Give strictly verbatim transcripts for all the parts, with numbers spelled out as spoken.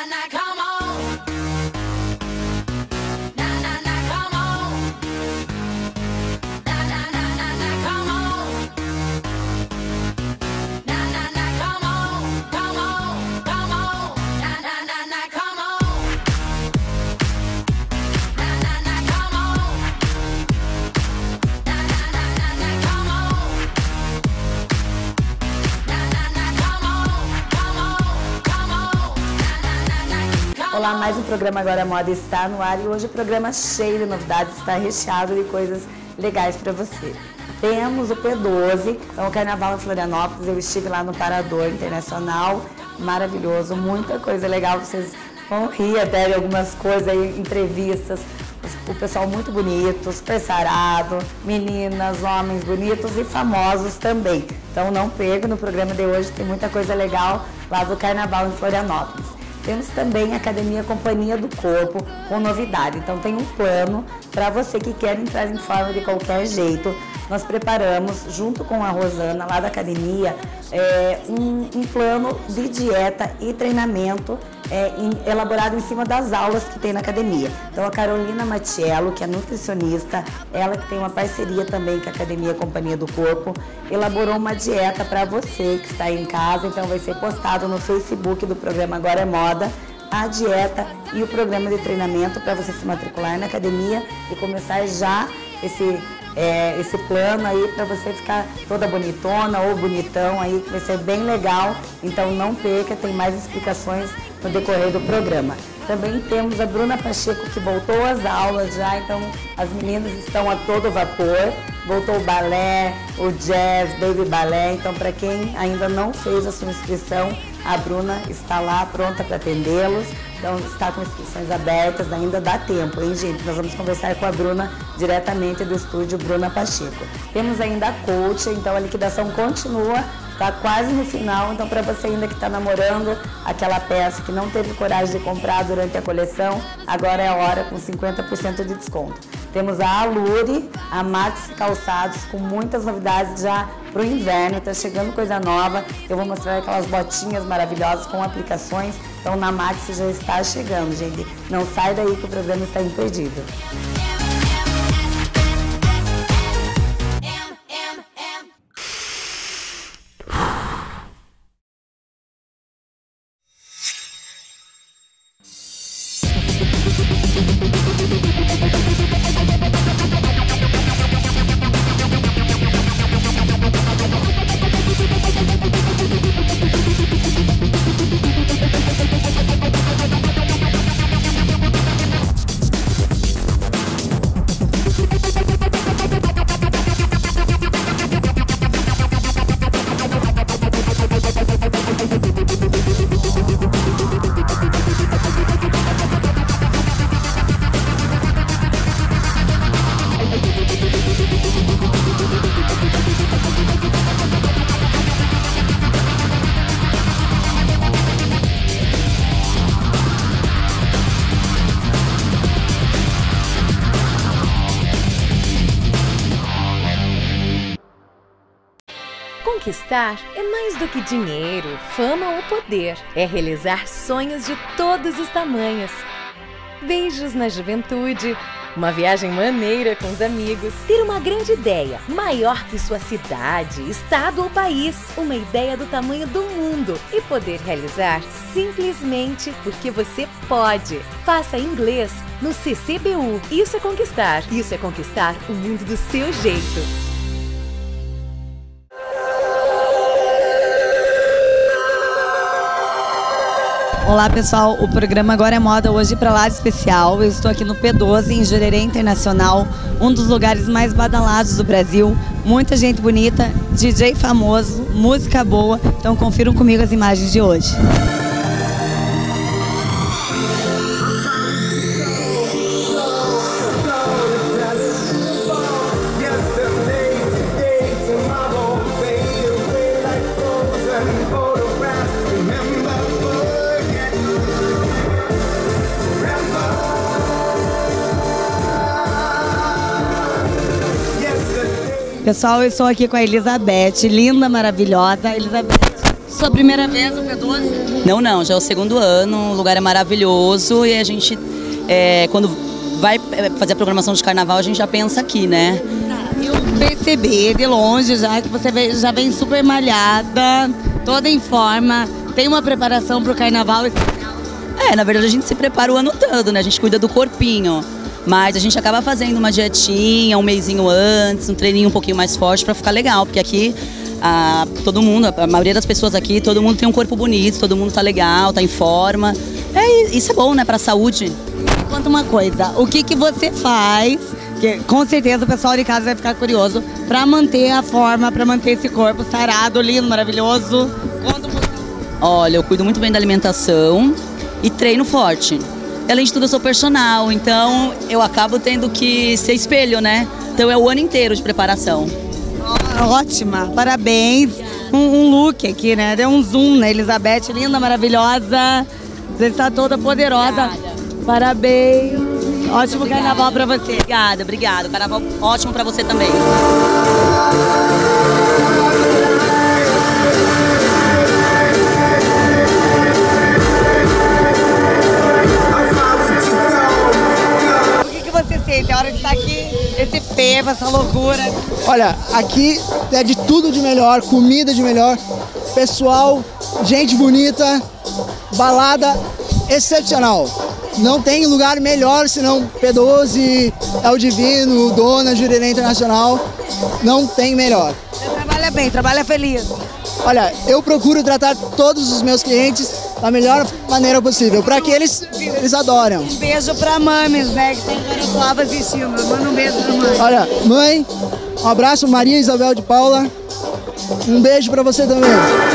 Olá, mais um programa Agora é Moda está no ar e hoje o programa cheio de novidades, está recheado de coisas legais para você. Temos o P doze, então o Carnaval em Florianópolis, eu estive lá no Parador Internacional, maravilhoso, muita coisa legal, vocês vão rir até de algumas coisas aí, entrevistas, o pessoal muito bonito, super sarado, meninas, homens bonitos e famosos também. Então não perca, no programa de hoje tem muita coisa legal lá do Carnaval em Florianópolis. Temos também a Academia Companhia do Corpo, com novidade. Então tem um plano para você que quer entrar em forma de qualquer jeito. Nós preparamos, junto com a Rosana, lá da academia, é, um, um plano de dieta e treinamento é, em, elaborado em cima das aulas que tem na academia. Então a Carolina Matiello, que é nutricionista, ela que tem uma parceria também com a Academia Companhia do Corpo, elaborou uma dieta para você que está em casa. Então vai ser postado no Facebook do programa Agora é Moda, a dieta e o programa de treinamento para você se matricular na academia e começar já esse, é, esse plano aí para você ficar toda bonitona ou bonitão aí, que vai ser bem legal. Então não perca, tem mais explicações no decorrer do programa. Também temos a Bruna Pacheco, que voltou às aulas já, então as meninas estão a todo vapor. Voltou o balé, o jazz, baby balé, então para quem ainda não fez a sua inscrição, a Bruna está lá pronta para atendê-los, então está com inscrições abertas, ainda dá tempo, hein, gente? Nós vamos conversar com a Bruna diretamente do estúdio Bruna Pacheco. Temos ainda a coach, então a liquidação continua, está quase no final, então para você ainda que está namorando aquela peça que não teve coragem de comprar durante a coleção, agora é a hora com cinquenta por cento de desconto. Temos a Alure, a Max Calçados, com muitas novidades já para o inverno, está chegando coisa nova. Eu vou mostrar aquelas botinhas maravilhosas com aplicações, então na Max já está chegando, gente. Não sai daí que o programa está imperdível. Conquistar é mais do que dinheiro, fama ou poder. É realizar sonhos de todos os tamanhos. Beijos na juventude, uma viagem maneira com os amigos, ter uma grande ideia, maior que sua cidade, estado ou país, uma ideia do tamanho do mundo e poder realizar simplesmente porque você pode. Faça inglês no C C B U. Isso é conquistar. Isso é conquistar o mundo do seu jeito. Olá pessoal, o programa Agora é Moda hoje para lá de especial. Eu estou aqui no P doze, em Jurerê Internacional, um dos lugares mais badalados do Brasil. Muita gente bonita, D J famoso, música boa. Então confiram comigo as imagens de hoje. Pessoal, eu estou aqui com a Elizabeth, linda, maravilhosa. Elizabeth, Sua primeira vez no P doze? Não, não, já é o segundo ano, o lugar é maravilhoso e a gente, é, quando vai fazer a programação de carnaval, a gente já pensa aqui, né? Eu percebi de longe já que você já vem super malhada, toda em forma, tem uma preparação para o carnaval? É, na verdade a gente se prepara o ano todo, né? A gente cuida do corpinho, mas a gente acaba fazendo uma dietinha um mêsinho antes, um treininho um pouquinho mais forte para ficar legal, porque aqui a, todo mundo, a maioria das pessoas aqui, todo mundo tem um corpo bonito, todo mundo tá legal, tá em forma. É, isso é bom, né, pra saúde. Conta uma coisa, o que que você faz, que com certeza o pessoal de casa vai ficar curioso, para manter a forma, para manter esse corpo sarado, lindo, maravilhoso? Conta um pouquinho. Olha, eu cuido muito bem da alimentação e treino forte. Além de tudo, eu sou personal, então eu acabo tendo que ser espelho, né? Então é o ano inteiro de preparação. Oh, ótima, parabéns. Um, um look aqui, né? Deu um zoom na Elizabeth, linda, maravilhosa. Você está toda poderosa. Obrigada. Parabéns. Ótimo obrigada. Carnaval pra você. Obrigada, obrigada. Carnaval ótimo pra você também. O que que você sente a hora de estar aqui, esse fervo, essa loucura? Olha, aqui é de tudo de melhor, comida de melhor, pessoal, gente bonita, balada excepcional. Não tem lugar melhor senão P doze, El Divino, Dona, Jurerê Internacional. Não tem melhor. Você trabalha bem, trabalha feliz. Olha, eu procuro tratar todos os meus clientes da melhor maneira possível, para que eles, eles adoram. Um beijo pra mames, né, que tem Guarapuava assistindo. Manda um beijo pra mãe. Olha, mãe, um abraço, Maria Isabel de Paula. Um beijo para você também.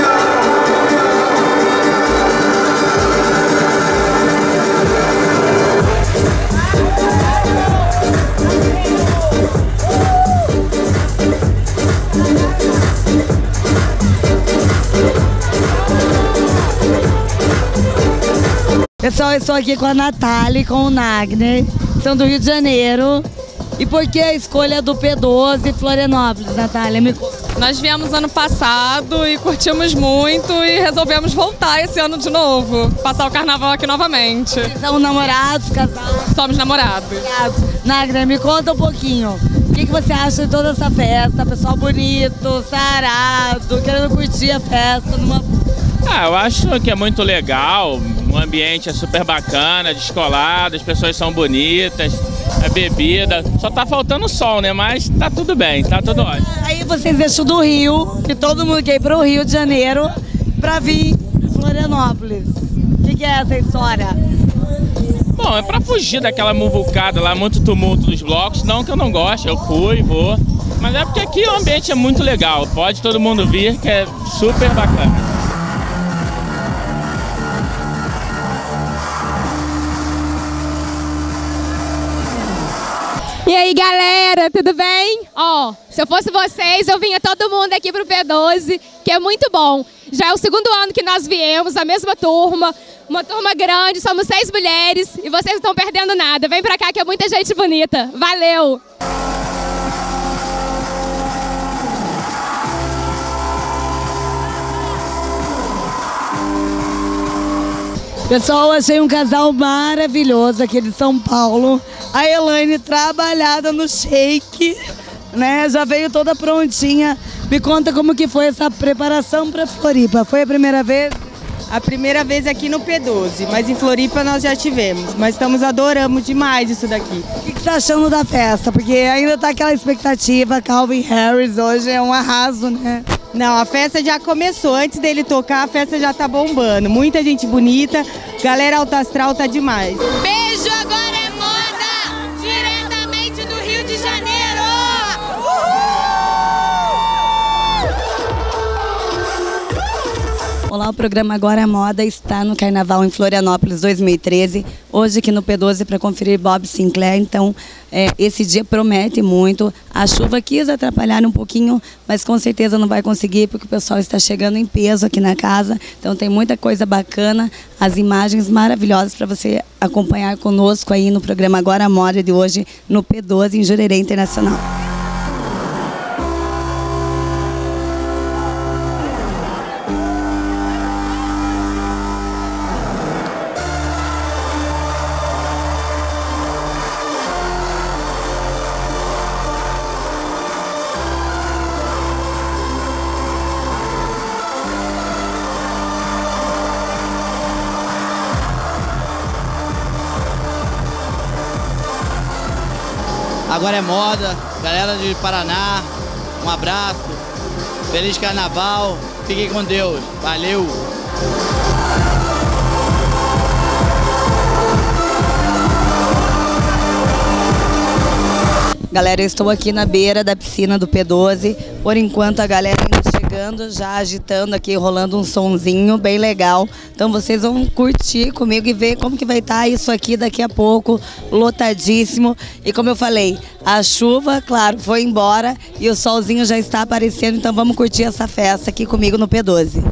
Pessoal, eu estou aqui com a Natália e com o Nagner, são do Rio de Janeiro. E por que a escolha do P doze Florianópolis, Natália? Me... Nós viemos ano passado e curtimos muito e resolvemos voltar esse ano de novo, passar o carnaval aqui novamente. Vocês são namorados, casados? Somos namorados. Nagner, me conta um pouquinho. O que que você acha de toda essa festa? Pessoal bonito, sarado, querendo curtir a festa numa... Ah, eu acho que é muito legal, o ambiente é super bacana, descolado, as pessoas são bonitas, a bebida, só tá faltando sol, né? Mas tá tudo bem, tá tudo ótimo. Aí vocês deixam do Rio, que todo mundo quer ir pro Rio de Janeiro, pra vir em Florianópolis. O que que é essa história? Bom, é pra fugir daquela muvucada lá, muito tumulto dos blocos, não que eu não gosto, eu fui, vou. Mas é porque aqui o ambiente é muito legal, pode todo mundo vir, que é super bacana. E aí, galera, tudo bem? Ó, se eu fosse vocês, eu vinha todo mundo aqui pro P doze, que é muito bom. Já é o segundo ano que nós viemos, a mesma turma, uma turma grande, somos seis mulheres e vocês não estão perdendo nada. Vem pra cá que é muita gente bonita. Valeu! Pessoal, achei um casal maravilhoso aqui de São Paulo. A Elaine trabalhada no shake, né? Já veio toda prontinha. Me conta como que foi essa preparação para Floripa. Foi a primeira vez? A primeira vez aqui no P doze, mas em Floripa nós já tivemos. Mas estamos adorando demais isso daqui. O que, que você tá achando da festa? Porque ainda tá aquela expectativa, Calvin Harris hoje é um arraso, né? Não, a festa já começou. Antes dele tocar, a festa já tá bombando. Muita gente bonita, galera alta astral tá demais. Beijo, agora é moda! Diretamente do Rio de Janeiro! Olá, o programa Agora é Moda está no Carnaval em Florianópolis dois mil e treze. Hoje aqui no P doze para conferir Bob Sinclair. Então, é, esse dia promete muito. A chuva quis atrapalhar um pouquinho, mas com certeza não vai conseguir porque o pessoal está chegando em peso aqui na casa. Então tem muita coisa bacana, as imagens maravilhosas para você acompanhar conosco aí no programa Agora é Moda de hoje no P doze em Jurerê Internacional. agora é moda. Galera de Paraná, um abraço. Feliz Carnaval. Fiquem com Deus. Valeu! Galera, eu estou aqui na beira da piscina do P doze. Por enquanto a galera ainda chegando, já agitando aqui, rolando um sonzinho bem legal. Então vocês vão curtir comigo e ver como que vai estar isso aqui daqui a pouco, lotadíssimo. E como eu falei, a chuva, claro, foi embora e o solzinho já está aparecendo. Então vamos curtir essa festa aqui comigo no P doze.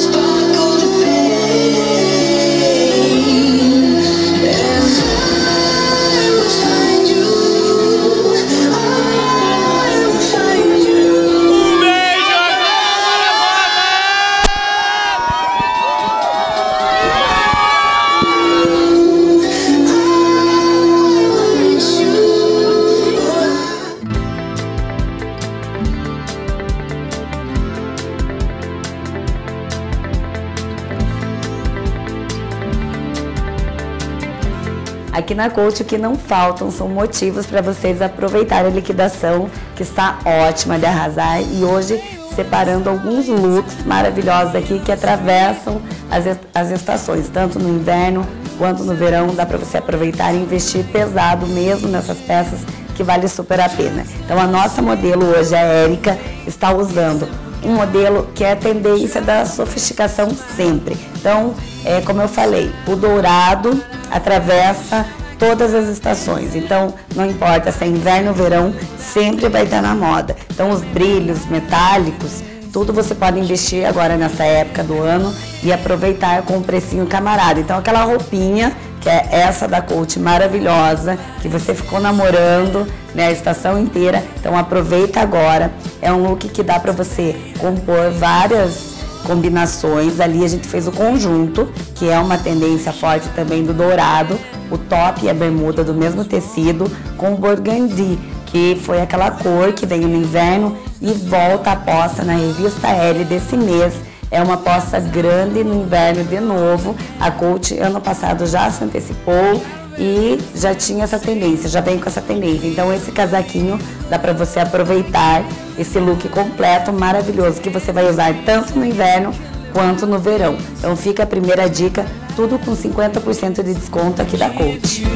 Aqui na Coach, o que não faltam são motivos para vocês aproveitarem a liquidação, que está ótima de arrasar. E hoje, separando alguns looks maravilhosos aqui que atravessam as, as estações, tanto no inverno quanto no verão. Dá para você aproveitar e investir pesado mesmo nessas peças, que vale super a pena. Então a nossa modelo hoje, a Érica, está usando um modelo que é a tendência da sofisticação sempre. Então, é, como eu falei, o dourado atravessa todas as estações. Então, não importa se é inverno ou verão, sempre vai estar na moda. Então, os brilhos metálicos, tudo você pode investir agora nessa época do ano e aproveitar com um precinho camarada. Então, aquela roupinha, que é essa da Coach maravilhosa, que você ficou namorando, né, a estação inteira. Então aproveita agora. É um look que dá para você compor várias combinações. Ali a gente fez o conjunto, que é uma tendência forte também do dourado. O top e a bermuda do mesmo tecido com o burgundy, que foi aquela cor que veio no inverno e volta à posta na revista Elle desse mês. É uma aposta grande no inverno de novo. A Coach ano passado já se antecipou e já tinha essa tendência, já vem com essa tendência. Então esse casaquinho dá para você aproveitar esse look completo, maravilhoso, que você vai usar tanto no inverno quanto no verão. Então fica a primeira dica, tudo com cinquenta por cento de desconto aqui da Coach.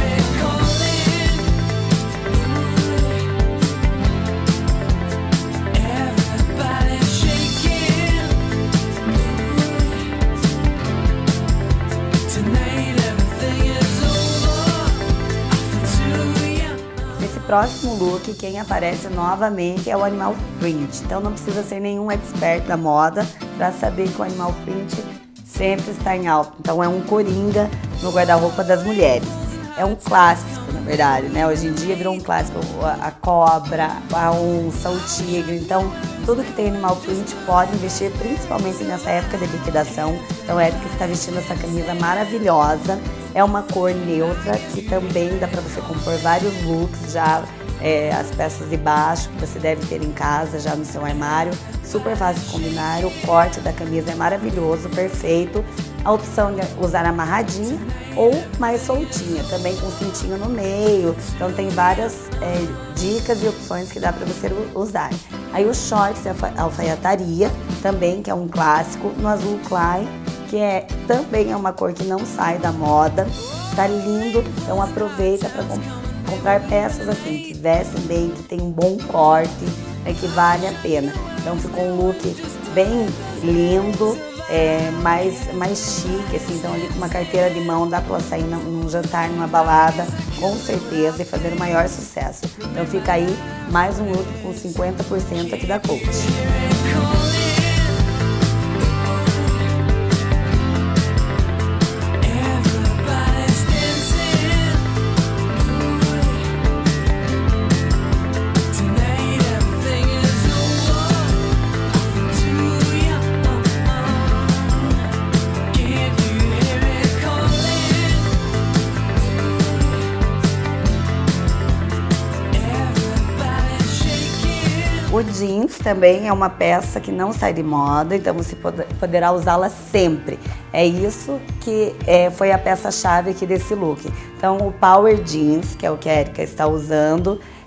Próximo look, quem aparece novamente é o animal print. Então não precisa ser nenhum expert da moda para saber que o animal print sempre está em alta. Então é um coringa no guarda-roupa das mulheres. É um clássico, na verdade, né? Hoje em dia virou um clássico a cobra, a onça, o tigre. Então tudo que tem animal print pode investir, principalmente nessa época de liquidação. Então a Érica está vestindo essa camisa maravilhosa. É uma cor neutra que também dá para você compor vários looks, já é, as peças de baixo que você deve ter em casa, já no seu armário. Super fácil de combinar, o corte da camisa é maravilhoso, perfeito. A opção de usar amarradinha ou mais soltinha, também com cintinho no meio. Então tem várias é, dicas e opções que dá para você usar. Aí o shorts, a alfaiataria, também que é um clássico, no azul clay, que é, também é uma cor que não sai da moda, tá lindo, então aproveita para comp comprar peças assim, que vestem bem, que tem um bom corte, né, que vale a pena. Então ficou um look bem lindo, é, mais, mais chique, assim, então ali com uma carteira de mão dá para sair num, num jantar, numa balada, com certeza, e fazer o maior sucesso. Então fica aí mais um look com cinquenta por cento aqui da Coach. O jeans também é uma peça que não sai de moda, então você poderá usá-la sempre. É isso que é, foi a peça-chave aqui desse look. Então o Power Jeans, que é o que a Érica está usando,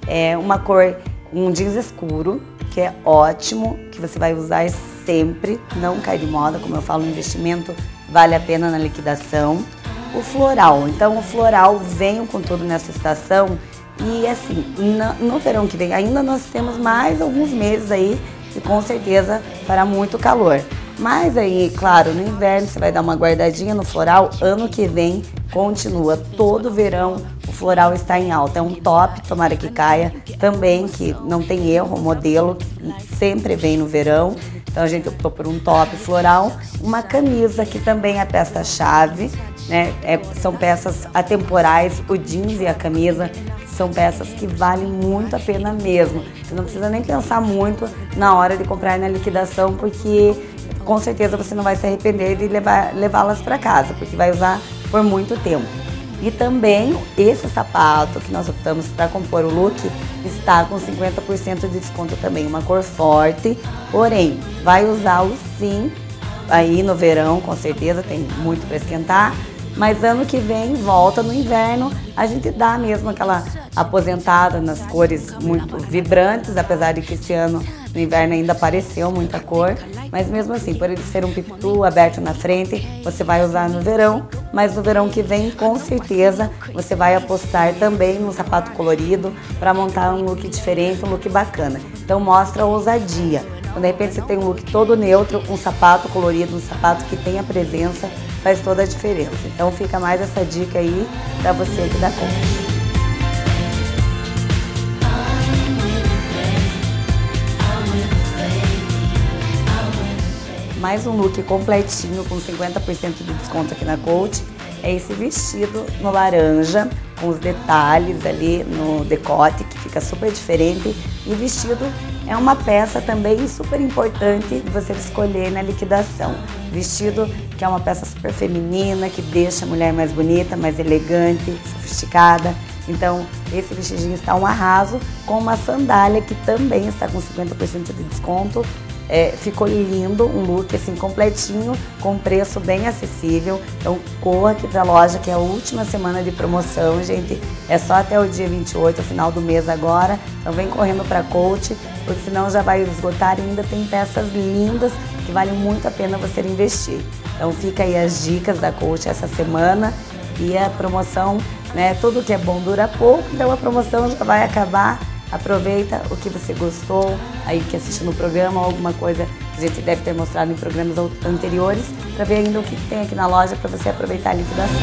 É uma cor, um jeans escuro, que é ótimo, que você vai usar sempre, não cai de moda, como eu falo, o investimento vale a pena na liquidação. O floral, então o floral vem com tudo nessa estação e assim, no, no verão que vem ainda nós temos mais alguns meses aí que com certeza fará muito calor. Mas aí, claro, no inverno você vai dar uma guardadinha no floral, ano que vem continua, todo verão o floral está em alta. É um top, tomara que caia, também que não tem erro, o modelo que sempre vem no verão. Então a gente optou por um top floral, uma camisa que também é peça-chave, né? É, são peças atemporais, o jeans e a camisa são peças que valem muito a pena mesmo. Você não precisa nem pensar muito na hora de comprar na liquidação, porque com certeza você não vai se arrepender de levar, levá-las para casa, porque vai usar por muito tempo. E também esse sapato que nós optamos para compor o look está com cinquenta por cento de desconto também, uma cor forte, porém vai usá-lo sim aí no verão, com certeza, tem muito para esquentar, mas ano que vem, volta no inverno, a gente dá mesmo aquela aposentada nas cores muito vibrantes, apesar de que esse ano no inverno ainda apareceu muita cor, mas mesmo assim, por ele ser um pipitu aberto na frente, você vai usar no verão, mas no verão que vem, com certeza, você vai apostar também num sapato colorido para montar um look diferente, um look bacana. Então mostra a ousadia. Quando de repente você tem um look todo neutro, um sapato colorido, um sapato que tenha presença, faz toda a diferença. Então fica mais essa dica aí para você que dá conta. Mais um look completinho com cinquenta por cento de desconto aqui na Coach. É esse vestido no laranja, com os detalhes ali no decote, que fica super diferente. E o vestido é uma peça também super importante de você escolher na liquidação. Vestido que é uma peça super feminina, que deixa a mulher mais bonita, mais elegante, sofisticada. Então, esse vestidinho está um arraso, com uma sandália que também está com cinquenta por cento de desconto. É, ficou lindo, um look assim completinho, com preço bem acessível. Então corra aqui pra loja, que é a última semana de promoção, gente. É só até o dia vinte e oito, final do mês agora. Então vem correndo pra Coach, porque senão já vai esgotar e ainda tem peças lindas que valem muito a pena você investir. Então fica aí as dicas da Coach essa semana. E a promoção, né, tudo que é bom dura pouco, então a promoção já vai acabar. Aproveita o que você gostou, aí que assistiu no programa, ou alguma coisa que a gente deve ter mostrado em programas anteriores, para ver ainda o que tem aqui na loja para você aproveitar a liquidação.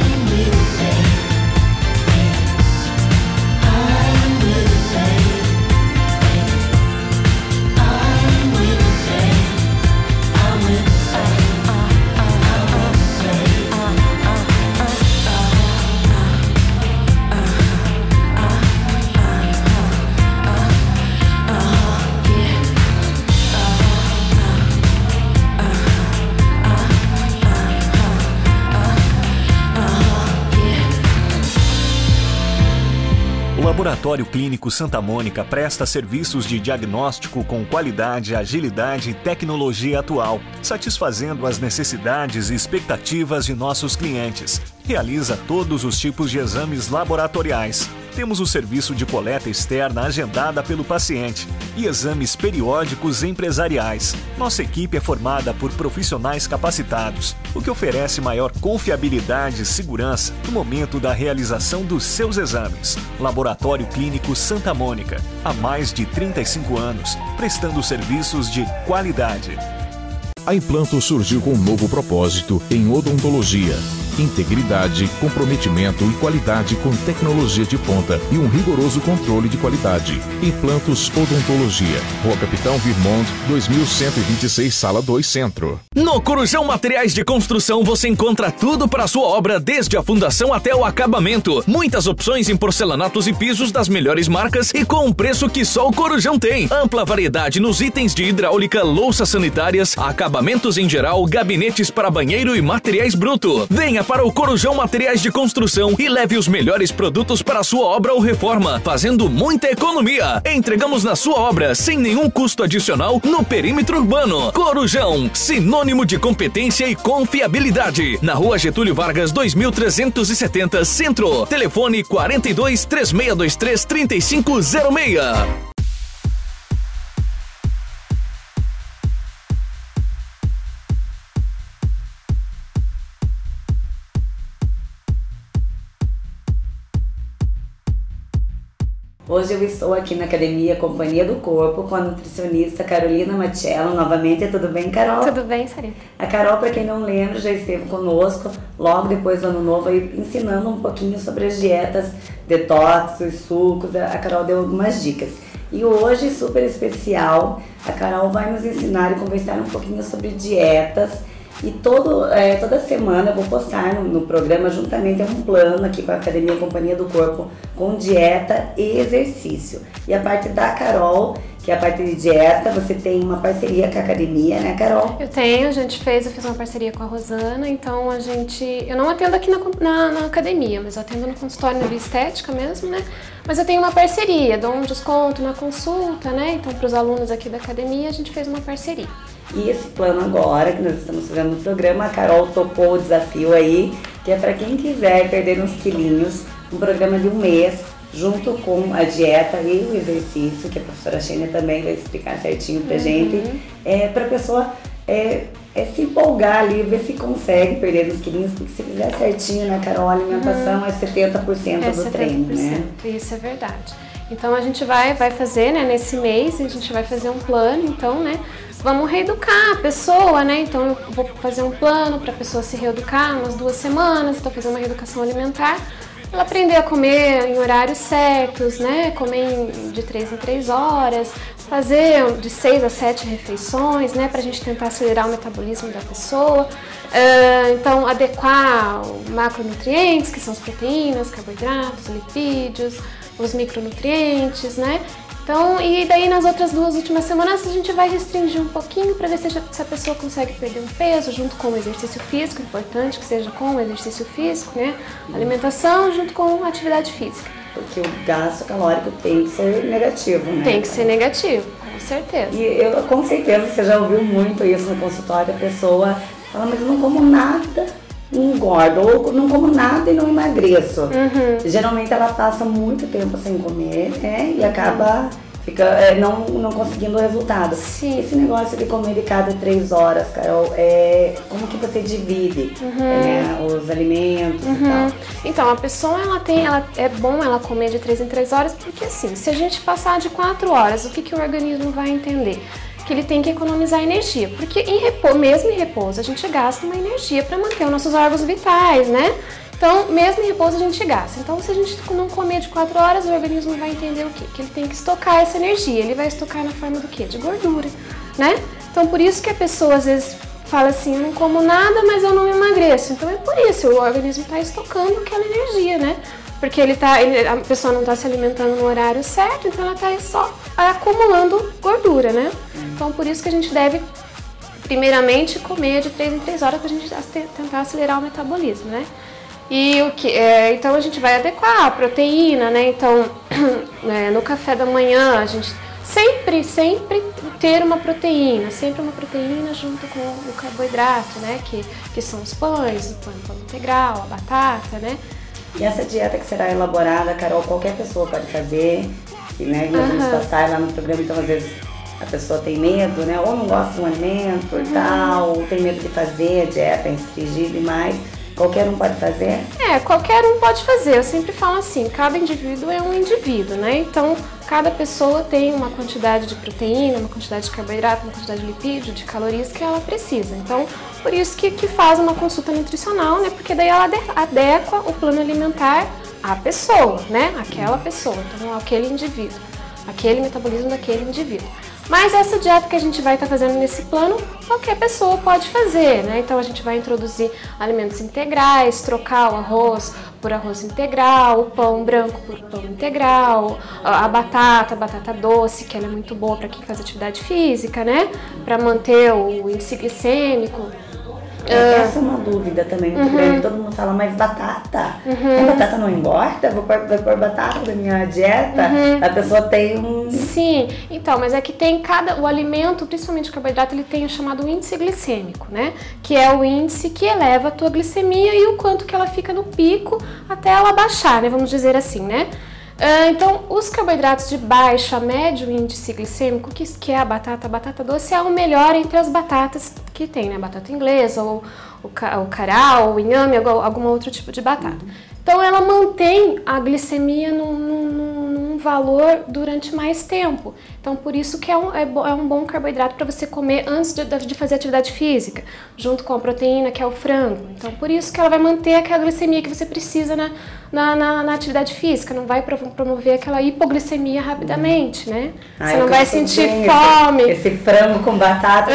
O Laboratório Clínico Santa Mônica presta serviços de diagnóstico com qualidade, agilidade e tecnologia atual, satisfazendo as necessidades e expectativas de nossos clientes. Realiza todos os tipos de exames laboratoriais. Temos o serviço de coleta externa agendada pelo paciente e exames periódicos empresariais. Nossa equipe é formada por profissionais capacitados, o que oferece maior confiabilidade e segurança no momento da realização dos seus exames. Laboratório Clínico Santa Mônica, há mais de trinta e cinco anos, prestando serviços de qualidade. A Implanto surgiu com um novo propósito em odontologia. Integridade, comprometimento e qualidade com tecnologia de ponta e um rigoroso controle de qualidade. Implantos Odontologia, Rua Capitão Virmont, dois mil cento e vinte e seis, Sala dois, Centro. No Corujão Materiais de Construção você encontra tudo para a sua obra, desde a fundação até o acabamento. Muitas opções em porcelanatos e pisos das melhores marcas e com um preço que só o Corujão tem. Ampla variedade nos itens de hidráulica, louças sanitárias, acabamentos em geral, gabinetes para banheiro e materiais bruto. Venha para o Corujão Materiais de Construção e leve os melhores produtos para a sua obra ou reforma, fazendo muita economia. Entregamos na sua obra sem nenhum custo adicional no perímetro urbano. Corujão, sinônimo de competência e confiabilidade. Na Rua Getúlio Vargas, dois mil trezentos e setenta, Centro. Telefone quarenta e dois, três seis dois três, trinta e cinco zero seis. Hoje eu estou aqui na Academia Companhia do Corpo com a nutricionista Carolina Machello. Novamente, tudo bem, Carol? Tudo bem, Sarita. A Carol, para quem não lembra, já esteve conosco logo depois do Ano Novo, aí, ensinando um pouquinho sobre as dietas, detox, os sucos. A Carol deu algumas dicas. E hoje, super especial, a Carol vai nos ensinar e conversar um pouquinho sobre dietas. E todo, é, toda semana eu vou postar no, no programa juntamente um plano aqui com a Academia Companhia do Corpo com dieta e exercício. E a parte da Carol, que é a parte de dieta, você tem uma parceria com a academia, né, Carol? Eu tenho, a gente fez, eu fiz uma parceria com a Rosana, então a gente, eu não atendo aqui na, na, na academia, mas eu atendo no consultório de estética mesmo, né? Mas eu tenho uma parceria, dou um desconto na consulta, né? Então para os alunos aqui da academia a gente fez uma parceria. E esse plano agora, que nós estamos fazendo no programa, a Carol topou o desafio aí, que é para quem quiser perder uns quilinhos, um programa de um mês, junto com a dieta e o exercício, que a professora Xênia também vai explicar certinho pra uhum. gente, é, pra pessoa é, é se empolgar ali, ver se consegue perder uns quilinhos, porque se fizer certinho, né, Carol, a alimentação uhum. é setenta por cento é do setenta treino, por cento, né? Isso é verdade. Então a gente vai, vai fazer, né, nesse mês, a gente vai fazer um plano, então, né, vamos reeducar a pessoa, né? Então eu vou fazer um plano para a pessoa se reeducar umas duas semanas, então fazer uma reeducação alimentar, ela aprender a comer em horários certos, né? Comer de três em três horas, fazer de seis a sete refeições, né? Para a gente tentar acelerar o metabolismo da pessoa. Uh, então adequar os macronutrientes, que são as proteínas, carboidratos, lipídios, os micronutrientes, né? Então, e daí nas outras duas últimas semanas a gente vai restringir um pouquinho para ver se a pessoa consegue perder um peso junto com o exercício físico, importante que seja com o exercício físico, né? Alimentação junto com a atividade física. Porque o gasto calórico tem que ser negativo, né? Tem que ser negativo, com certeza. E eu, com certeza, você já ouviu muito isso no consultório, a pessoa fala, mas eu não como nada, não engordo, ou não como nada e não emagreço. Uhum. Geralmente ela passa muito tempo sem comer, né? E acaba fica, é, não, não conseguindo o resultado. Sim. Esse negócio de comer de cada três horas, Carol, é, como que você divide uhum. né, os alimentos uhum. e tal? Então, a pessoa, ela tem, ela, é bom ela comer de três em três horas, porque assim, se a gente passar de quatro horas, o que, que o organismo vai entender? Que ele tem que economizar energia, porque em repouso, mesmo em repouso a gente gasta uma energia para manter os nossos órgãos vitais, né? Então, mesmo em repouso a gente gasta. Então, se a gente não comer de quatro horas, o organismo vai entender o quê? Que ele tem que estocar essa energia. Ele vai estocar na forma do quê? De gordura, né? Então, por isso que a pessoa às vezes fala assim, eu não como nada, mas eu não emagreço. Então, é por isso, o organismo está estocando aquela energia, né? Porque ele tá, ele, a pessoa não está se alimentando no horário certo, então ela está só acumulando gordura, né? Então, por isso que a gente deve, primeiramente, comer de três em três horas para a gente tentar acelerar o metabolismo, né? E o que, é, então a gente vai adequar a proteína, né? Então, é, no café da manhã, a gente sempre, sempre ter uma proteína, sempre uma proteína junto com o carboidrato, né? Que, que são os pães, o pão, pão integral, a batata, né? E essa dieta que será elaborada, Carol, qualquer pessoa pode fazer, e, né, nós vamos passar lá no programa, então às vezes a pessoa tem medo, né, ou não gosta do alimento e uhum. tal, ou tem medo de fazer a dieta, restringir demais. Qualquer um pode fazer? É, qualquer um pode fazer. Eu sempre falo assim, cada indivíduo é um indivíduo, né? Então, cada pessoa tem uma quantidade de proteína, uma quantidade de carboidrato, uma quantidade de lipídio, de calorias que ela precisa. Então, por isso que, que faz uma consulta nutricional, né? Porque daí ela adequa o plano alimentar à pessoa, né? Aquela pessoa, então aquele indivíduo, aquele metabolismo daquele indivíduo. Mas essa dieta que a gente vai estar tá fazendo nesse plano, qualquer pessoa pode fazer, né? Então a gente vai introduzir alimentos integrais, trocar o arroz por arroz integral, o pão branco por pão integral, a batata, a batata doce, que ela é muito boa para quem faz atividade física, né? Para manter o índice glicêmico. É, essa é uma dúvida também muito uhum. grande. Todo mundo fala, mas batata? Uhum. A batata não engorda? Vou pôr, vou pôr batata na minha dieta? Uhum. A pessoa tem um... Sim, então, mas é que tem cada... O alimento, principalmente o carboidrato, ele tem o chamado índice glicêmico, né? Que é o índice que eleva a tua glicemia e o quanto que ela fica no pico até ela baixar, né? Vamos dizer assim, né? Uh, então, os carboidratos de baixo a médio índice glicêmico, que, que é a batata, a batata doce é o melhor entre as batatas que tem, né? Batata inglesa, ou o, o cará, o inhame, algum, algum outro tipo de batata. Então, ela mantém a glicemia num, num, num valor durante mais tempo. Então, por isso que é um, é, é um bom carboidrato para você comer antes de, de fazer atividade física, junto com a proteína, que é o frango. Então, por isso que ela vai manter aquela glicemia que você precisa na, na, na, na atividade física, não vai promover aquela hipoglicemia rapidamente, né? Ai, você não vai sentir fome. Esse, esse frango com batata.